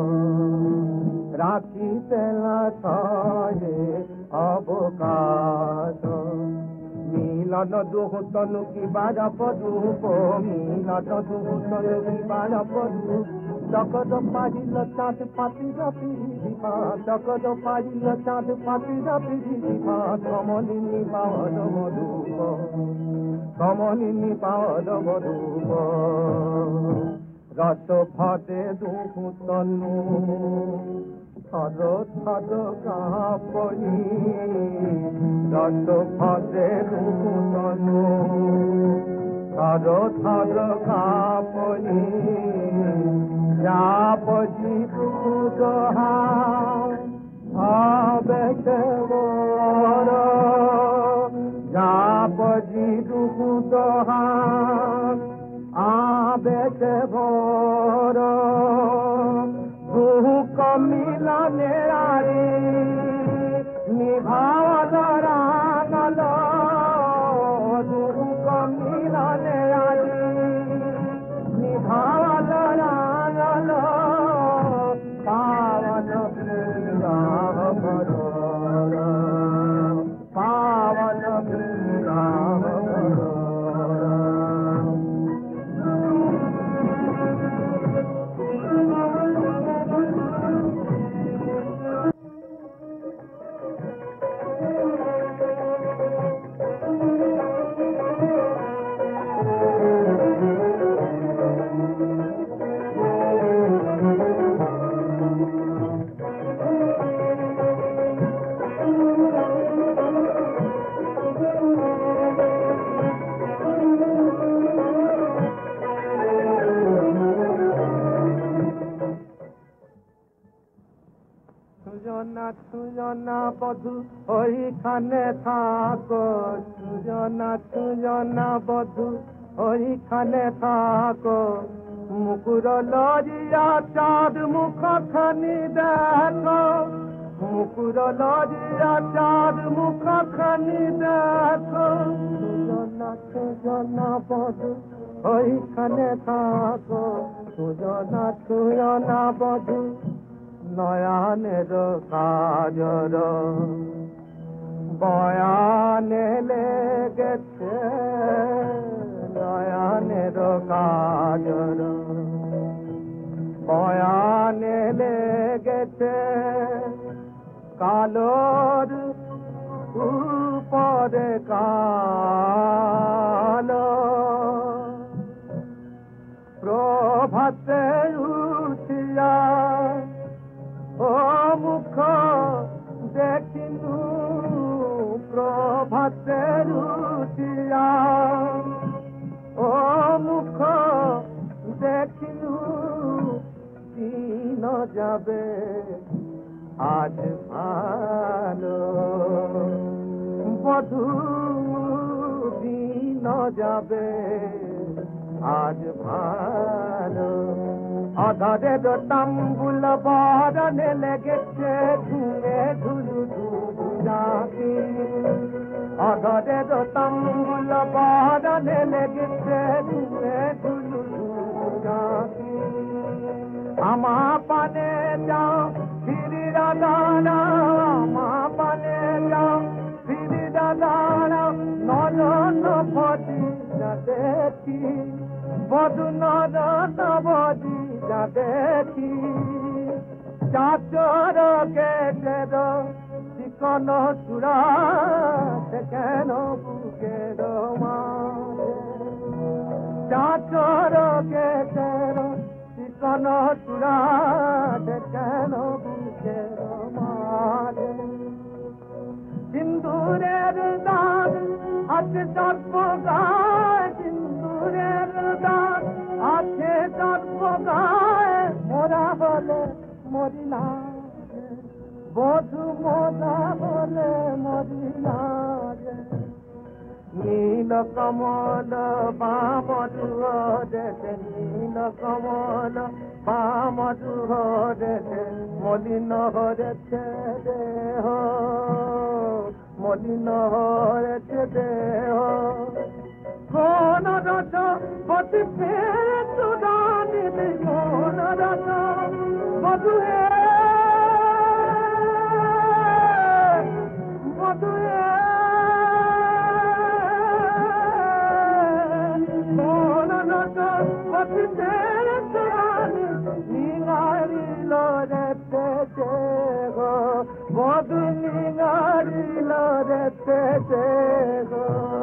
রাখিতে লাথারে অবকাশ। মিলন দুহু তনু কি বারা পদূপ, মিলন দুহু তনু কি বারা পদূপ। জগদ পারিল চাঁদ পাতির পিড়িভা, জগদ পারিল চাঁদ পাতির পিড়িভা। কমলিনী পাওয়ার মধুপ, কমলিনী পাওয়ার মধুপ। রস ভদে দুহু তনু থর থর কাঁপনি, রস ভদে দুহু তনু থর থর কাঁপনি। যাবজি দুহু দোহা হবে কেবল, যাবজি দুহু দোহা আবে কেবল। দুহু কমিলনে রারি নিভাওয়াল রাঙাল, দুহু কমিলনে রারি নিভাওয়াল রাঙাল। পাবন বিরাম পাবন বিরাম সুজনা সুজনা বধু ওইখানে থাকো, সুজনা সুজনা বধু ওইখানে থাকো। মুকুর লজিয়া চাঁদ মুখ খানি দেখো, মুকুর লজিয়া চাঁদ মুখ খানি দেখো। সুজনা সুজনা বধু ওইখানে থাকো, সুজনা সুজনা বধু নয়নের কাজর বয়ানে লেগেছে, নয়নের কাজর বয়ানে লেগেছে। কালোর উপরে কালো প্রভাতে উঠিয়া ও মুখ দেখিনু প্রভাতে উঠিয়া, ও মুখ দেখিনু দিন যাবে আজ ভালো, বধূ দিন যাবে আজ ভালো। অধরে তাম্বুল বরণে লেগেছে ধুমে ধুলু ধুলু রাখি, অধরে তাম্বুল বরণে লেগেছে ধুমে ধুলু ধুলু রাখি। আমা পানে যাও ফিরি দাদানা, আমা পানে যাও ফিরি দাদানা। নয়ন ভজি দেখি বধু নয়ন ভজি দেখি। চাচর কেটের চিকন চূড়া কেন বুকের মাঝে চাচর কেসের চিকন চূড়াতে কেন বুকের মাঝে সিন্দুরের দাগ আছে সর্প গায়ে সিন্দুরের দাগ আছে সর্প গায়ে মোরা হলে মরিলা বধু মোরা হলে মরিলা নীল কমল বাম দুহ দেখে নীল কমল বাম দুহ দেখে মলিন হরেছে দেহ মলিন হরেছে দেহ কোন রস বসি ফের চুদানি কোন রস বধুয়ে বধুয়ে কোন রস বসি ফের চুদানি নিগারিল রেতে গো বধু নিগারিল রেতে গো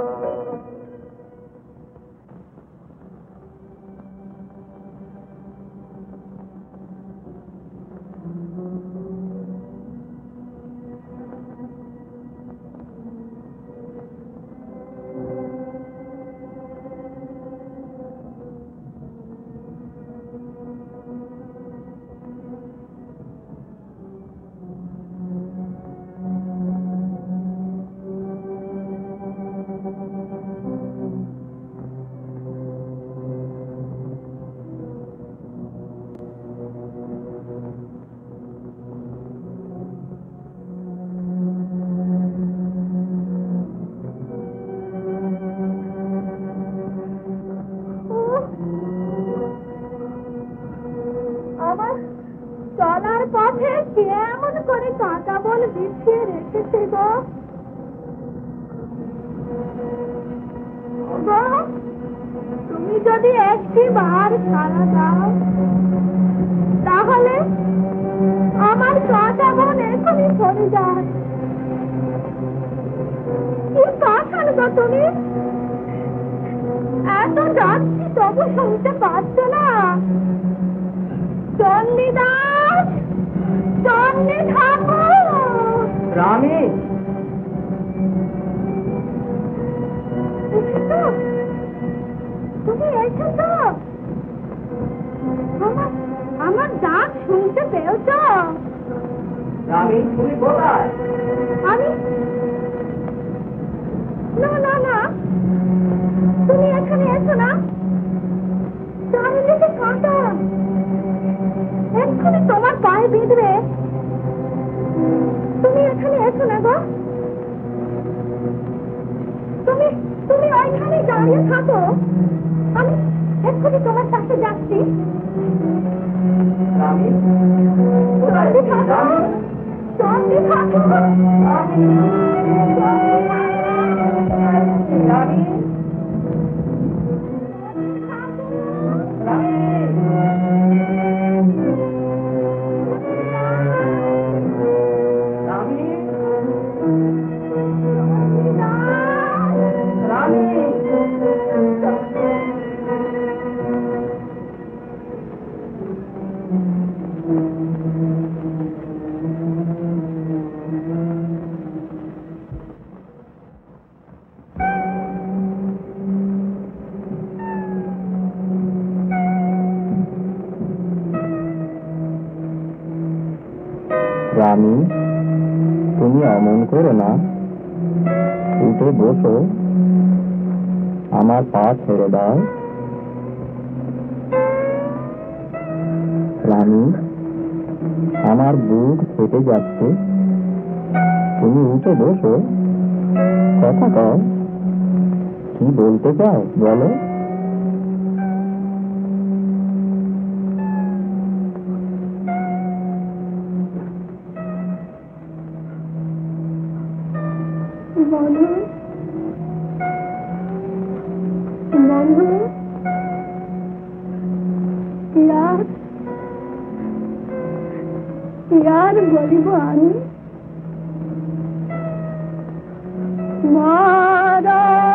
কেমন করে কাঁটা বল বিছিয়ে রেখেছে গো তুমি যদি একটি বার সারা দাও তাহলে আমার কাঁটা বল এখনই সরে যায় কি পাঠান গো তুমি এত যাচ্ছি তবু শুনতে পাচ্ছ না চণ্ডীদাস চণ্ডী ঠাকুর রানী তুমি এসেছ আমার আমার ডাক শুনতে পেয়েছ রানী তুমি কোথায় আমি না না না তুমি এখানে এসো না চারিদিকে কাঁটা এক্ষুনি তোমার পায়ে বিঁধবে তুমি এখানে এসো না গো তুমি তুমি ওইখানে দাঁড়িয়ে থাকো আমি এক্ষুনি তোমার কাছে যাচ্ছি রানী চলতে থাকো চলতে থাকো রানী রানী তুমি অমন করো না উঠে বসো আমার পা ছেড়ে দাও রানী আমার বুক ফেটে যাচ্ছে তুমি উঠে বসো কথা কও কি বলতে চাও বলো বলো বলো यार यार বলিব আমি মারা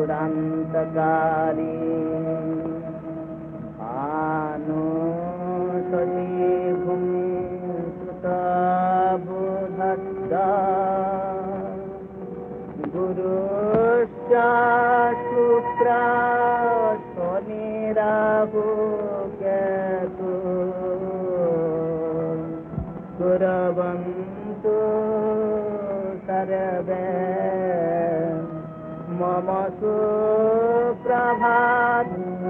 দুরান্তকারী আনো সতী ভূমি সুতবুধা গুরুশ্চা শুক্রা শনি রাহু কেতু কুরবন্তু সর্বে মম সুপ্রভাত।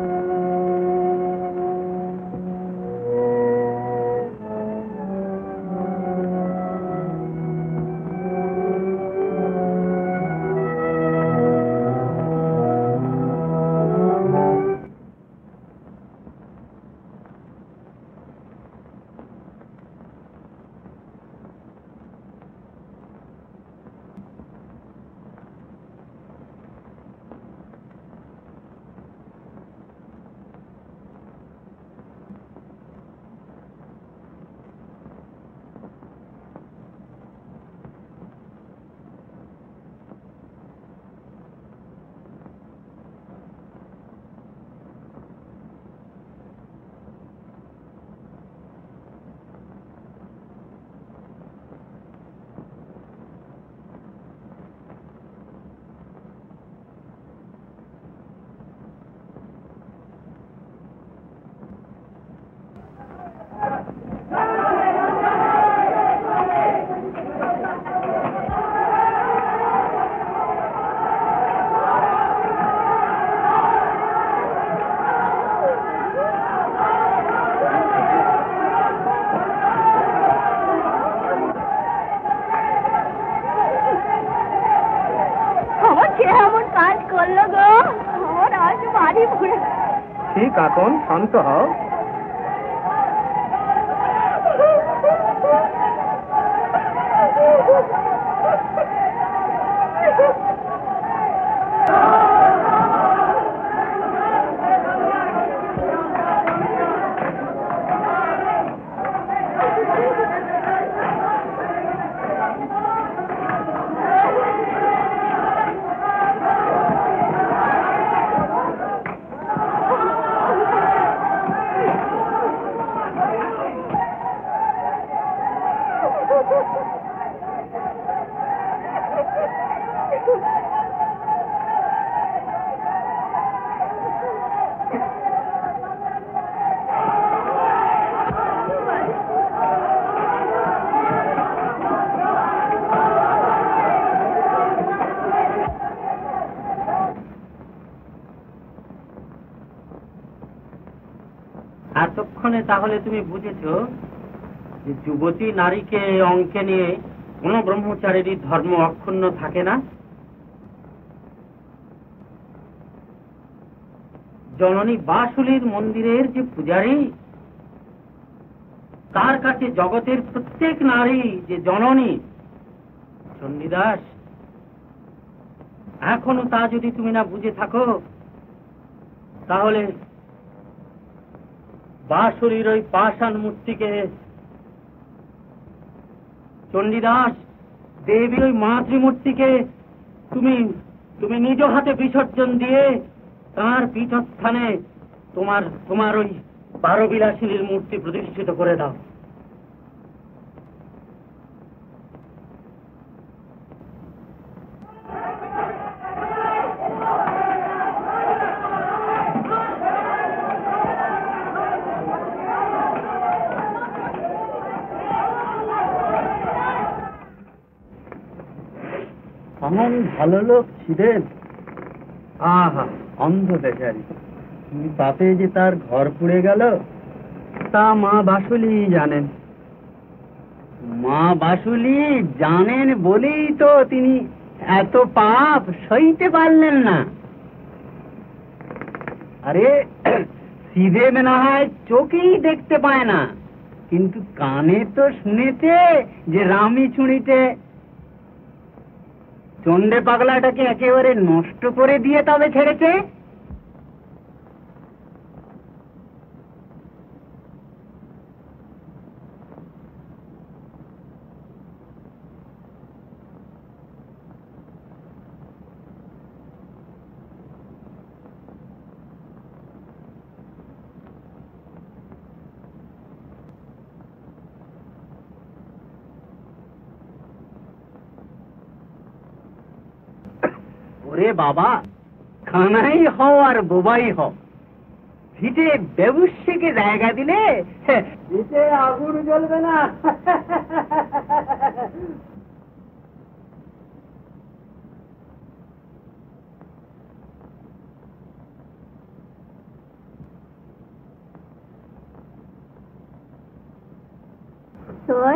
ঠিক এখন শান্ত হও। এতক্ষণে তাহলে তুমি বুঝেছো যে যুবতী নারীকে অঙ্কে নিয়ে কোন ব্রহ্মচারীরই ধর্ম অক্ষুণ্ণ থাকে না। জননী বাসুলীর মন্দিরের যে পূজারী, তার কাছে জগতের প্রত্যেক নারী যে জননী। চণ্ডীদাস, এখনো তা যদি তুমি না বুঝে থাকো, তাহলে বাসুরীর ওই পাষাণ মূর্তিকে, চণ্ডীদাস, দেবীর ওই মাতৃমূর্তিকে তুমি তুমি নিজ হাতে বিসর্জন দিয়ে তার পীঠস্থানে তোমার তোমার ওই বারো বিলাসিনীর মূর্তি প্রতিষ্ঠিত করে দাও। এমন ভালো লোক ছিলেন, আহা অন্ধ বেচারি, তাতে যে তার ঘর পুড়ে গেল তা মা বাসুলি জানেন। মা বাসুলি জানেন বলেই তো তিনি এত পাপ সইতে পারলেন না। আরে শ্রীদেব না হয় চোখেই দেখতে পায় না, কিন্তু কানে তো শুনেছে যে রামি ছুঁড়িতে চন্ডে পাগলাটাকে একেবারে নষ্ট করে দিয়ে তবে ছেড়েছে। ওরে বাবা, কানাই হও আর বোবাই হও, ভিটে ব্যবসায়ীকে জায়গা দিলে ভিটে আগুন জ্বলবে না। তুই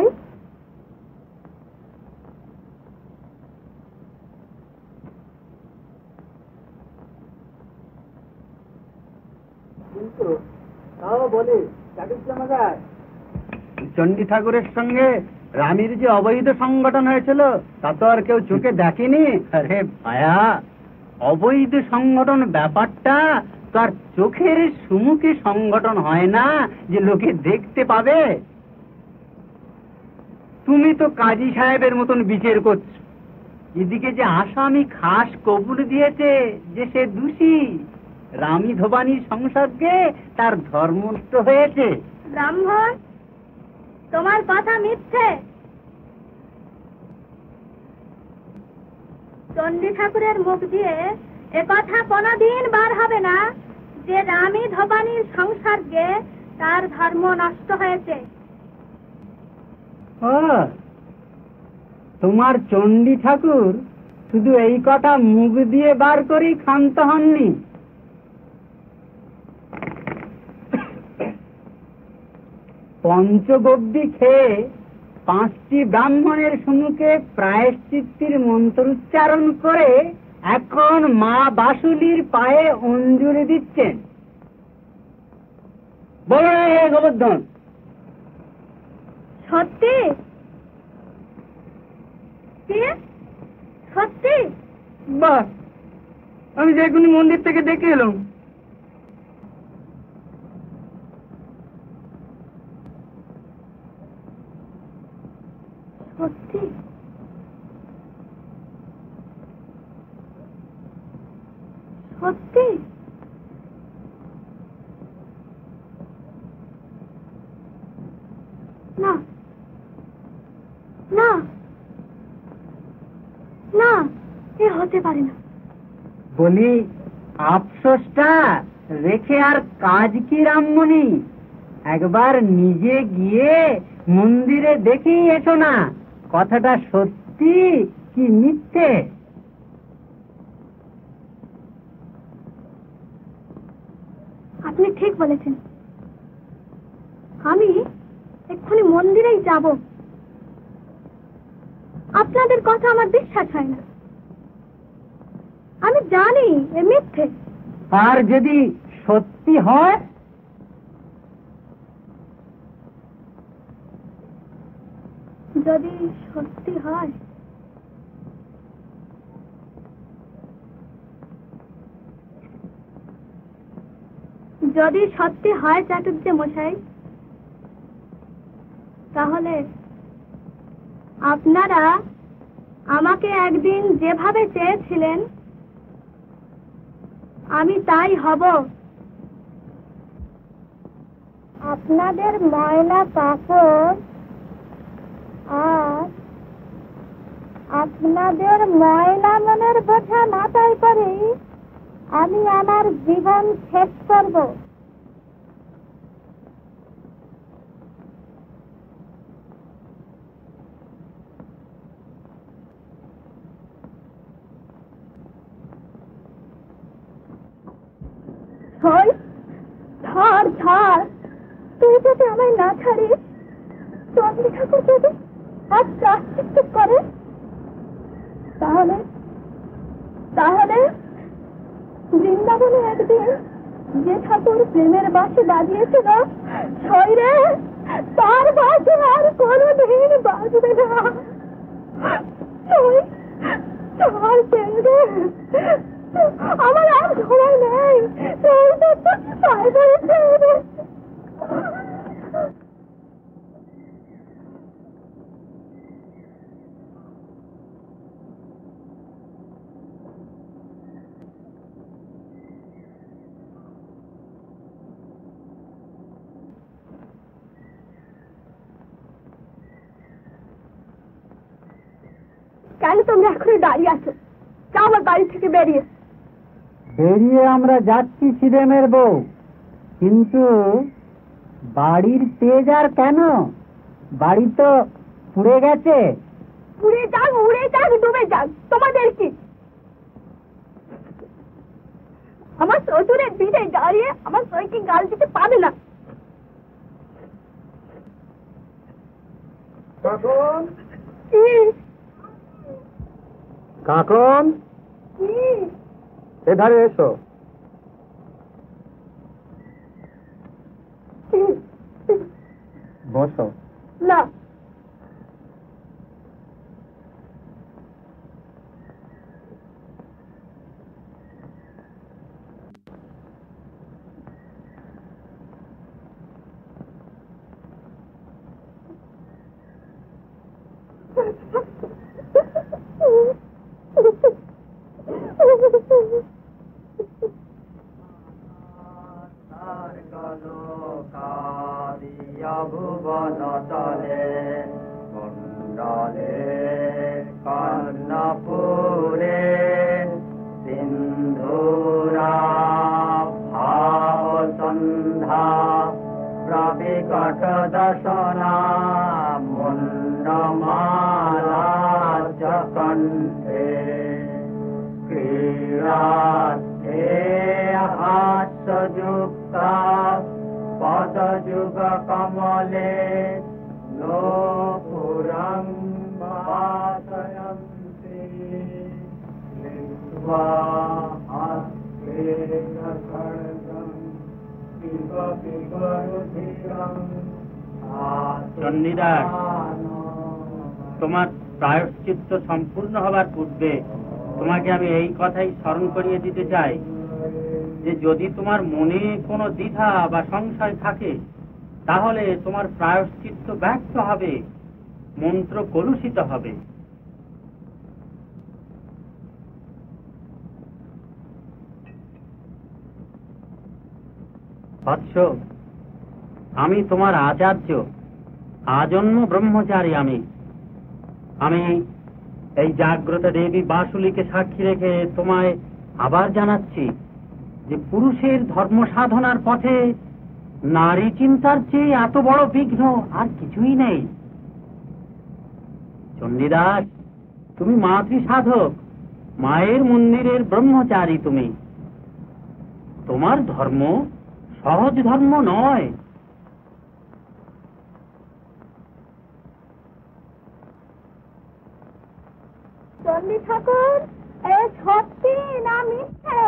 চণ্ডী ঠাকুরের সঙ্গে রানীর যে অবৈধ সংগঠন হয়েছিল তা তো আর কেউ চোখে দেখেনি। আরে ভায়া, অবৈধ সংগঠন ব্যাপারটা তার চোখের সম্মুখে সংগঠন হয় না যে লোকে দেখতে পাবে। তুমি তো কাজী সাহেবের মতন বিচার করছো, এদিকে যে আসামি খাস কবুল দিয়েছে যে সে দোষী, রামী ধোবানির সংসর্গে তার ধর্ম নষ্ট হয়েছে। ব্রাহ্মণ, তোমার কথা মিথ্যে। চণ্ডী ঠাকুরের মুখ দিয়ে এ কথা কোনদিন বার হবে না যে রামী ধোবানির সংসর্গে তার ধর্ম নষ্ট হয়েছে। ও, তোমার চণ্ডী ঠাকুর শুধু এই কথা মুখ দিয়ে বার করেই ক্ষান্ত হননি, পঞ্চগব্যি খেয়ে পাঁচটি ব্রাহ্মণের সম্মুখে প্রায়শ্চিত্তির মন্ত্র উচ্চারণ করে এখন মা বাসুলির পায়ে অঞ্জলি দিচ্ছেন। বলো না হে গোবর্ধন, সত্যি? কি সত্যি? বাহ, আমি যে এখনই মন্দির থেকে দেখে এলাম। সত্যি? সত্যি? না না না, এ হতে পারে না। বলি, আফসোসটা রেখে আর কাজ কি রামমণি? একবার নিজে গিয়ে মন্দিরে দেখেই এসো না কথাটা সত্যি কি মিথ্যে। আপনি ঠিক বলেছেন, আমি এক্ষুনি মন্দিরেই যাব। আপনাদের কথা আমার বিশ্বাস হয় না, আমি জানি এ মিথ্যে। আর যদি সত্যি হয়? যদি সত্যি হয়, যদি সত্যি হয় চাটুর্যে মশাই, তাহলে আপনারা আমাকে একদিন যেভাবে চেয়েছিলেন আমি তাই হব। আপনাদের ময়লা কাপড় আর আপনাদের ময়লা মনের বোঝা মাথায় করে আমি আমার জীবন শেষ করব। ধর ধর, তুই যদি আমায় না ছাড়িস, চণ্ডী ঠাকুর যদি আর প্রায়শ্চিত্ত করে, তাহলে তাহলে বৃন্দাবনে একদিন যে ঠাকুর প্রেমের বাঁশি বাজিয়েছিল, শরীরে তার বাঁশি আর কোনদিন বাজবে না। আমার আর সময় নেই। কেন তোমরা এখনো দাঁড়িয়ে আছো? যাও আমার বাড়ি থেকে বেরিয়ে। বেরিয়ে আমরা যাচ্ছি সিদেমের বউ, কিন্তু বাড়ির তেজ আর কেন? বাড়ি তো পুড়ে গেছে। উড়ে যাক, উড়ে যাক, ডুবে যাক, তোমাদের কি? আমার শ্বশুরের দিনে দাঁড়িয়ে আমার সইকে গাল দিতে পাবে না। কাকন, কি কাকন, কি? এধারে এসো। বসো। না, ভুবন তলে মন্ডলে কর্ণপুরে সিন্ধুরা ভাব সন্ধ্যা প্রবিকট দশনা মুন্ডমালা কণ্ঠে ক্রীড়ার্থে হাস্যযুক্তা পদযুগ কমলে নূপুরং বাসয়ন্তি লিপ্ত্বা হস্তেন খড়গং পিব পিব রুধিরং। চণ্ডীদাস, তোমার প্রায়শ্চিত্ত সম্পূর্ণ হবার পূর্বে তোমাকে আমি এই কথাই স্মরণ করিয়ে দিতে চাই যে যদি তোমার মনে কোনো দ্বিধা বা সংশয় থাকে তাহলে তোমার প্রায়শ্চিত্ত ব্যর্থ হবে, মন্ত্র কলুষিত হবে। বৎস, আমি তোমার আচার্য, আজন্ম ব্রহ্মচারী। আমি আমি এই জাগ্রত দেবী বাসুলীকে সাক্ষী রেখে তোমায় আবার জানাচ্ছি যে পুরুষের ধর্ম সাধনার পথে নারী চিন্তার চেয়ে এত বড় বিঘ্ন আর কিছুই নেই। চণ্ডীদাস, তুমি মাতৃ সাধক, মায়ের মন্দিরের ব্রহ্মচারী। তুমি তোমার ধর্ম সহজ ধর্ম নয়। চণ্ডী ঠাকুর, এ সত্যি না মিথ্যে?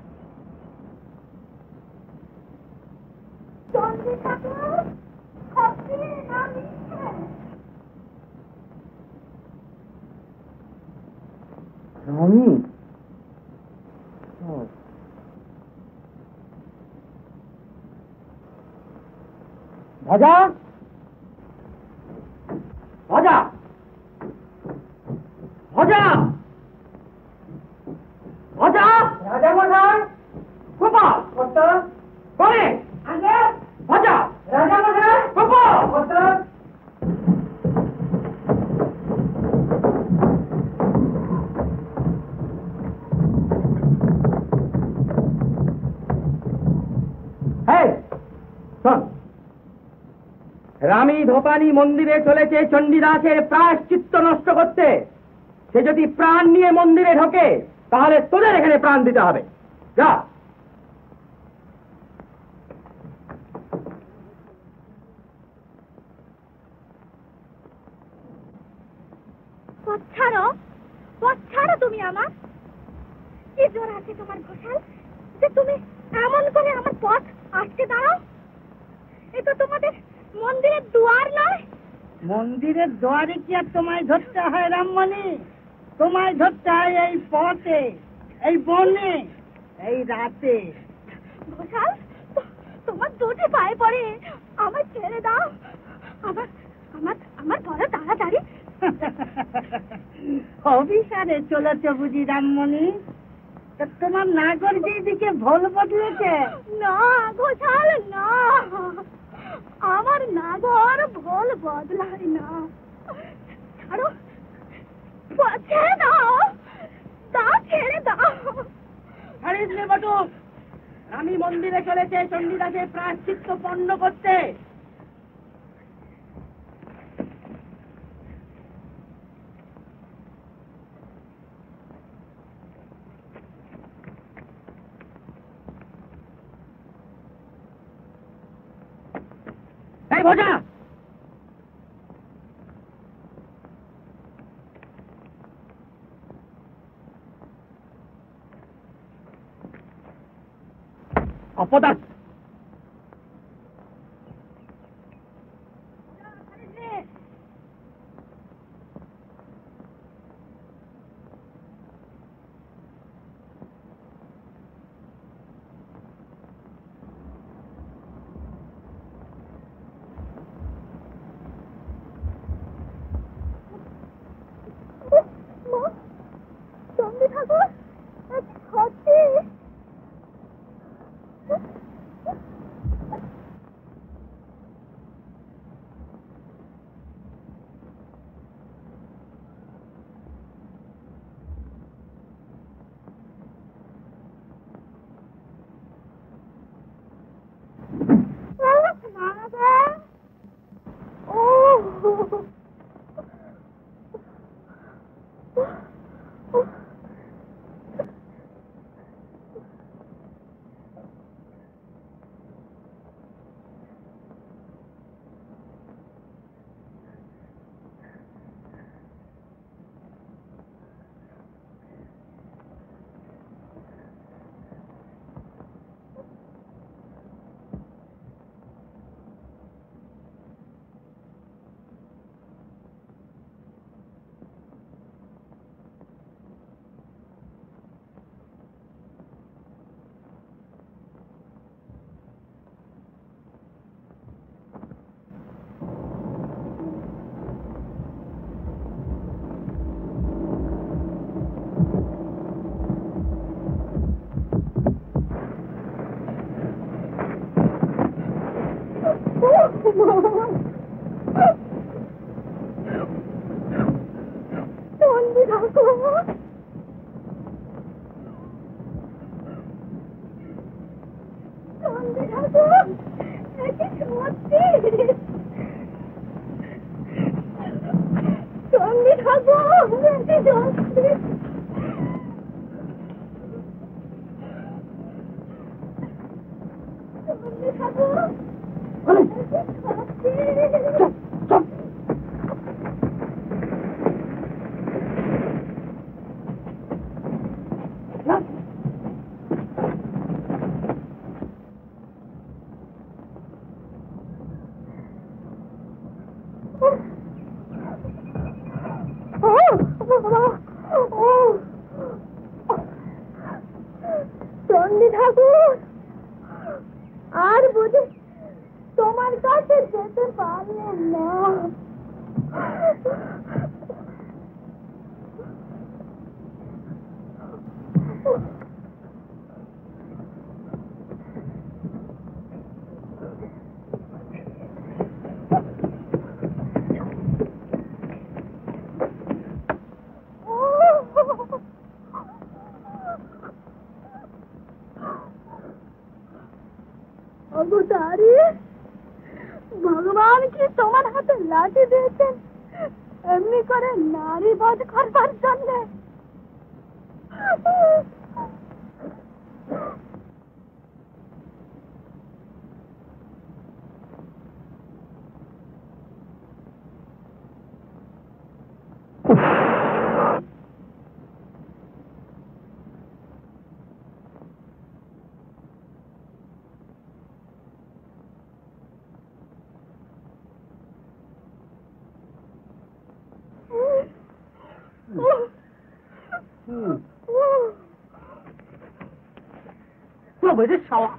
চণ্ডী ঠাকুর, সত্যি না মিথ্যে? আমি ভজা ভজা ভজা ভজা রাজা মশাই, গোপাল বলে আগে ভজা রাজা মশাই, গোপাল। রামী ধোপানি মন্দিরে চলেছে চণ্ডীদাসের প্রায়শ্চিত্ত নষ্ট করতে। সে যদি প্রাণ নিয়ে মন্দিরে ঢোকে তাহলে তোদের এখানে প্রাণ দিতে হবে। যা। পথ ছাড়ো, পথ ছাড়ো তুমি আমার। কি জোর আছে তোমার ঘোষাল যে তুমি এমন করে আমার পথ আটকে দাঁড়াও? এ তো তোমাদের মন্দিরের দুয়ার নয়। মন্দিরের দ্বারে কি আর তোমায় ধরতে হয় রামমণি? তোমায় ধরতে হয় এই পথে, এই বনে, এই রাতে। ঘোষাল, তোমার দুটি পায়ে পড়ে আমার ছেড়ে দাও। আমার আমার আমার বড় তাড়াতাড়ি। অভিসারে চলেছ বুঝি রামমণি? তা তোমার নাগর দিদিকে ভোল বদলেছে? না ঘোষাল, না, আমার নাগর ভোল বদলায় না। ছাড়ো, ছেড়ে দাও, দাও, ছেড়ে দাও। ছাড়িস নে বটু। আমি মন্দিরে চলেছে চণ্ডীদাসের প্রায়শ্চিত্ত পণ্য করতে। এই ভোজা, অপদার্থ। মা, চণ্ডী ঠাকুর, আজ হচ্ছে। চণ্ডী ঠাকুর, চণ্ডী ঠাকুর, একে সত্যি। চণ্ডী ঠাকুর, একে সত্যি। চণ্ডী ঠাকুর, চণ্ডী ঠাকুর, আর বুঝি তোমার কাছে যেতে পারলেন না। অবতারি, ভগবান কি তোমার হাতে লাঠি দিয়েছেন এমনি করে নারী বধ করবার জন্য? তবে শালা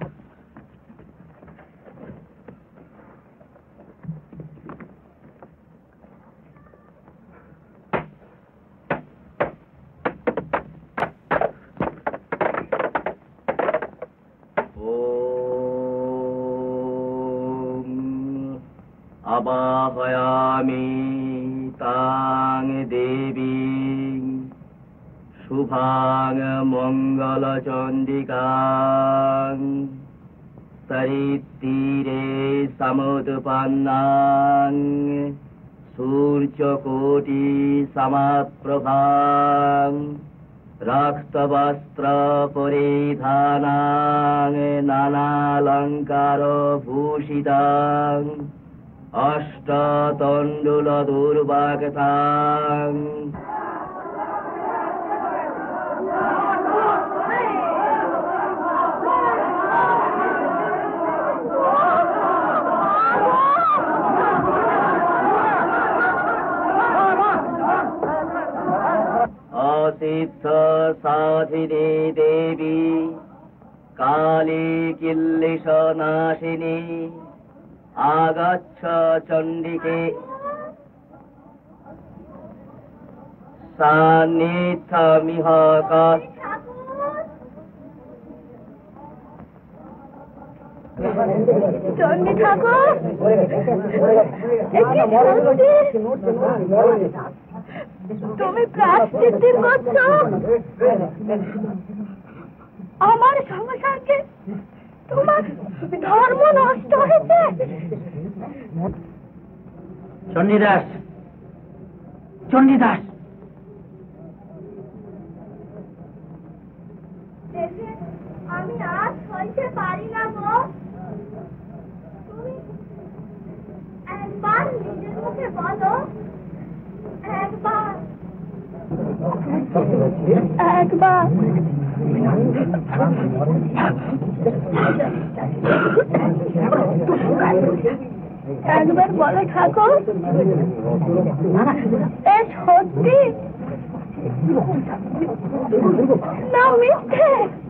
আবাহয়ামি তাং দেবী শুভাং মঙ্গল চণ্ডিকাং তরিতীরে সমুৎপন্নাং সূর্যকোটি সমপ্রভাং রক্তবস্ত্র পরিধানাং নানালঙ্কার ভূষিতাং অষ্টতণ্ডুল দুর্বাগতাং অসিদ্ধ সাধিনী দেবী কালী কিল্লিশ নাশিনী আগচ্ছ চণ্ডিকে সান্নিধ্যমিহ কচ্ছ। চণ্ডী ঠাকুর, তুমি প্রায়শ্চিত্ত করছো আমার সংসারকে, তোমার ধর্ম নষ্ট হয়েছে। চণ্ডীদাস, চণ্ডীদাস, আমি আজ সইতে পারি না গো। তুমি একবার নিজের মুখে বলো, একবার একবার একবার বলে ঠাকুর, এ সত্যি না মিথ্যে?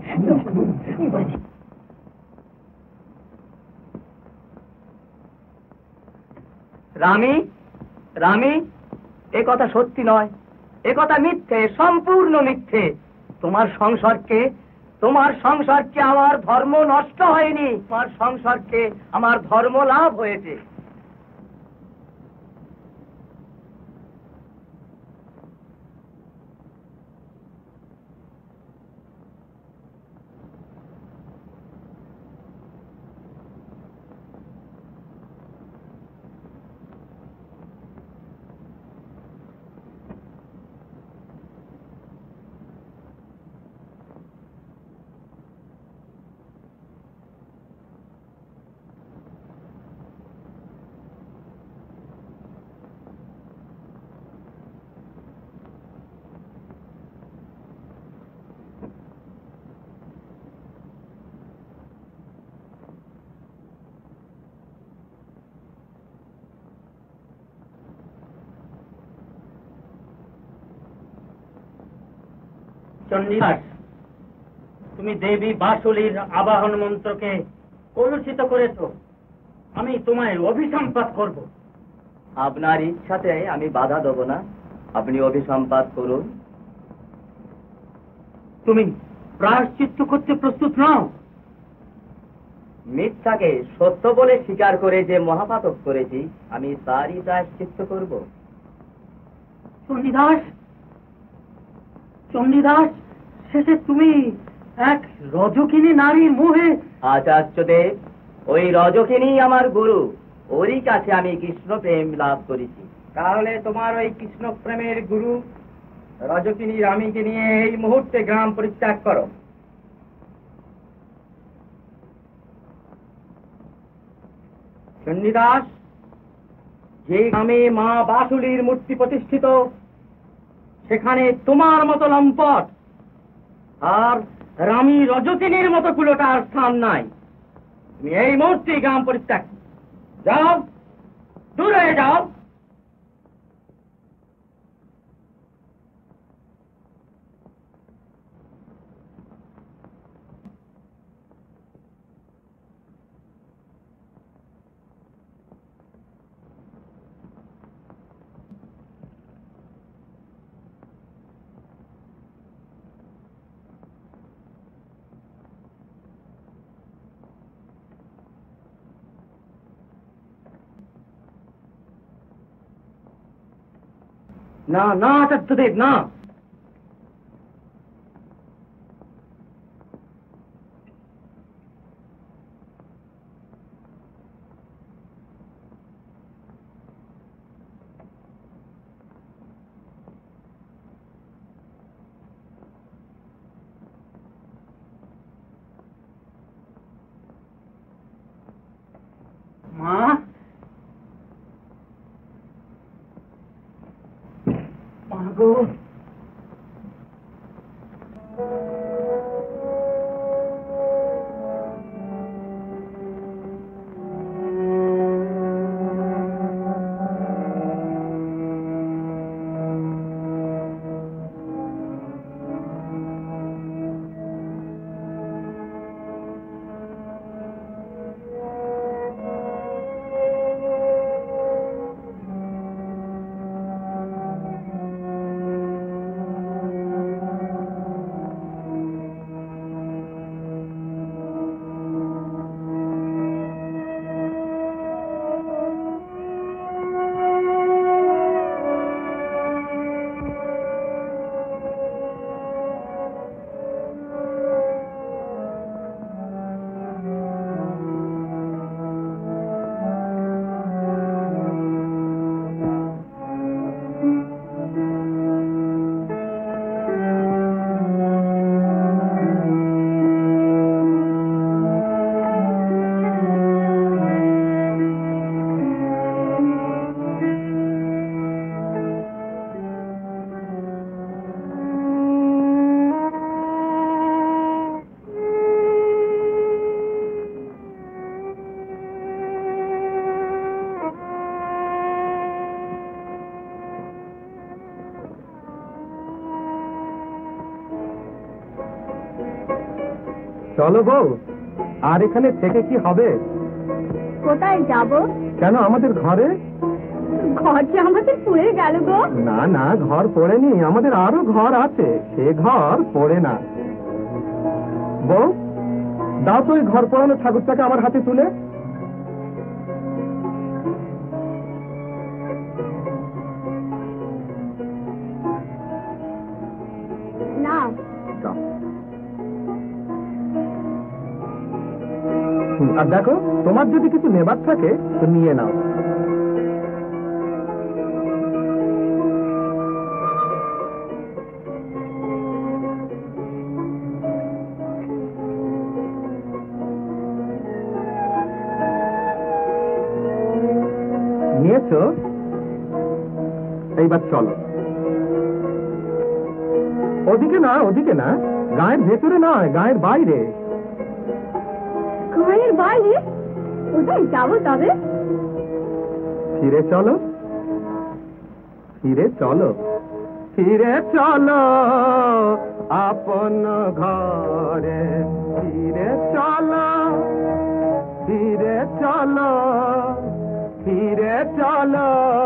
রানী, রানী, এ কথা সত্যি নয়, এ কথা মিথ্যে, সম্পূর্ণ মিথ্যে। তোমার সংসারকে, তোমার সংসারকে আমার ধর্ম নষ্ট হয়নি, তোমার সংসারকে আমার ধর্ম লাভ হয়েছে। চণ্ডীদাস, তুমি দেবী বাসুলীর আবাহন মন্ত্রকে কলুষিত করেছ। আমি তোমায় অভিসম্পাত করব। আপনার ইচ্ছাতে আমি বাধা দেব না, আপনি অভিসম্পাত করুন। তুমি প্রায়শ্চিত্ত করতে প্রস্তুত নও? মিথ্যাকে সত্য বলে স্বীকার করে যে মহাপাতক করেছি, আমি তারই প্রায়শ্চিত্ত করব। চণ্ডীদাস, চণ্ডীদাস, শেষে তুমি এক রজকিনী নারীর মোহে। আচার্যদেব, ওই রজকিনী আমার গুরু, ওরই কাছে আমি কৃষ্ণ প্রেম লাভ করেছি। তাহলে তোমার ওই কৃষ্ণ প্রেমের গুরু রজকিনী রামীকে নিয়ে এই মুহূর্তে গ্রাম পরিত্যাগ করো। চণ্ডীদাস, যে গ্রামে মা বাসুলীর মূর্তি প্রতিষ্ঠিত, সেখানে তোমার মতো লম্পট আর রামী রজকিনীর মতো কুলোটার স্থান নাই। তুমি এই মুহূর্তে গ্রাম পরিত্যাগ যাও, দূরে যাও। না, না আচার্যদেব, না। গো। চলো বউ, আর এখানে থেকে কি হবে? কোথায় যাব? কেন, আমাদের ঘরে? ঘর যে আমাদের পুড়ে গেল গো। না না, ঘর পড়েনি, আমাদের আরো ঘর আছে, সে ঘর পড়ে না। বউ, দাও তো ওই ঘর পড়ানো ঠাকুরটাকে আমার হাতে তুলে। না, আর দেখো, তোমার যদি কিছু নেবার থাকে তো নিয়ে নাও। নিয়েছো? এইবার চলো। ওদিকে না, ওদিকে না, গায়ের ভেতরে নয়, গায়ের বাইরে। ঘরের বাইরে? কোথায় যাবো তবে? ফিরে চলো, ফিরে চলো, ফিরে চলো আপন ঘরে, ফিরে চলো, ফিরে চলো, ফিরে চলো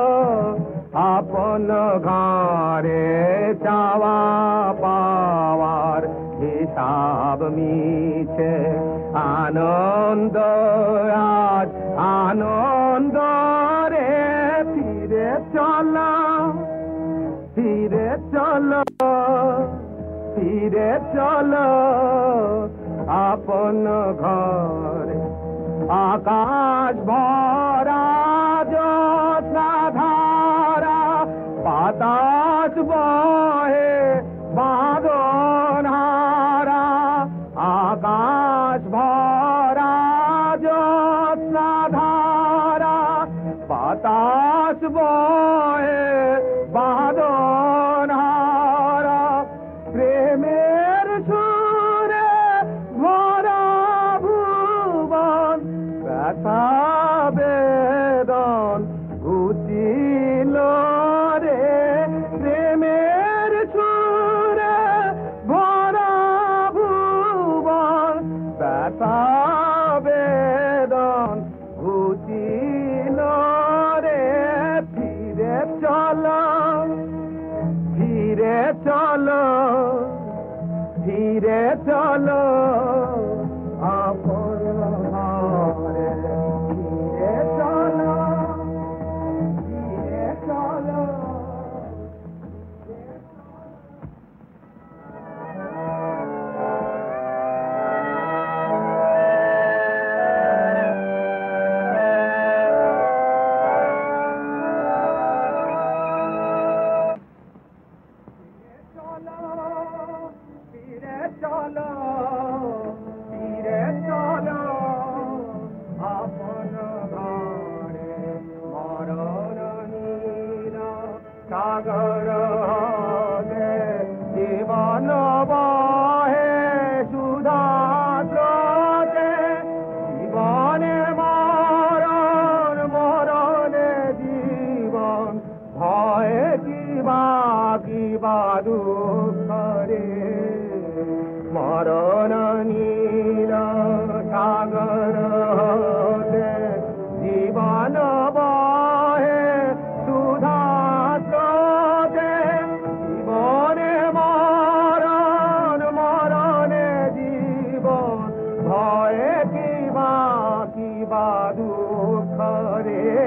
আপন ঘরে। চাওয়া পাওয়ার হিসাব মিছে, আনন্দ আজ আনন্দ রে। ফিরে চলো, ফিরে চলো, ফিরে চলো আপন ঘরে। আকাশ ভরা জ্যোৎস্না ধারা, বাতাস বহে বাঁধন হারা। আকাশ ভরা জ্যোৎস্না ধারা, বাতাস বহে বাঁধন হারা। প্রেমের সুরে ভরা ভুবন, ব্যথা বেদন ঘুচিল রে। প্রেমের সুরে ভরা ভুবন, ব্যথা বেদন ঘুচিল রে। ফিরে চলো, ফিরে চলো, ফিরে চলো আপন ঘরে। ফিরে চলো, ফিরে চলো। ফিরে চলো, ফিরে মরণ নীল সাগর হতে জীবন বহে সুধা স্রোতে জীবনে মরণ মরণে জীবন ভয়ে কিবা কিবা দুঃখ রে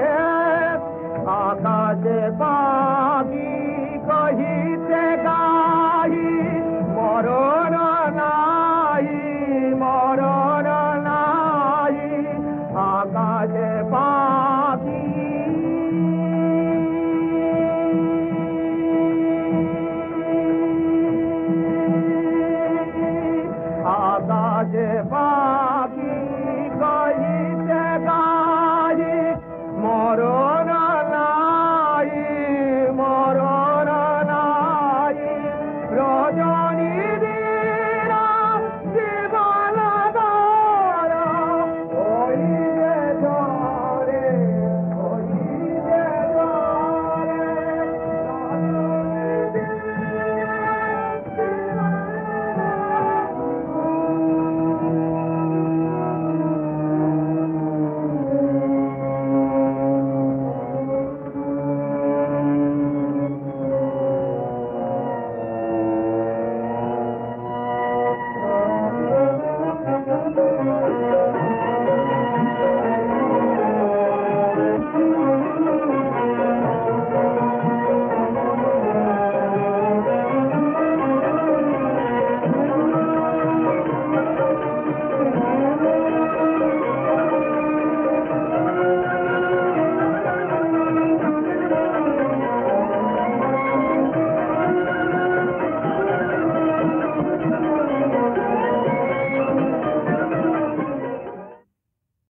আকাশে পাখি কহিতে গাহি মরণ নাই মরণ নাই আকাশে পাখি আকাশে পাখি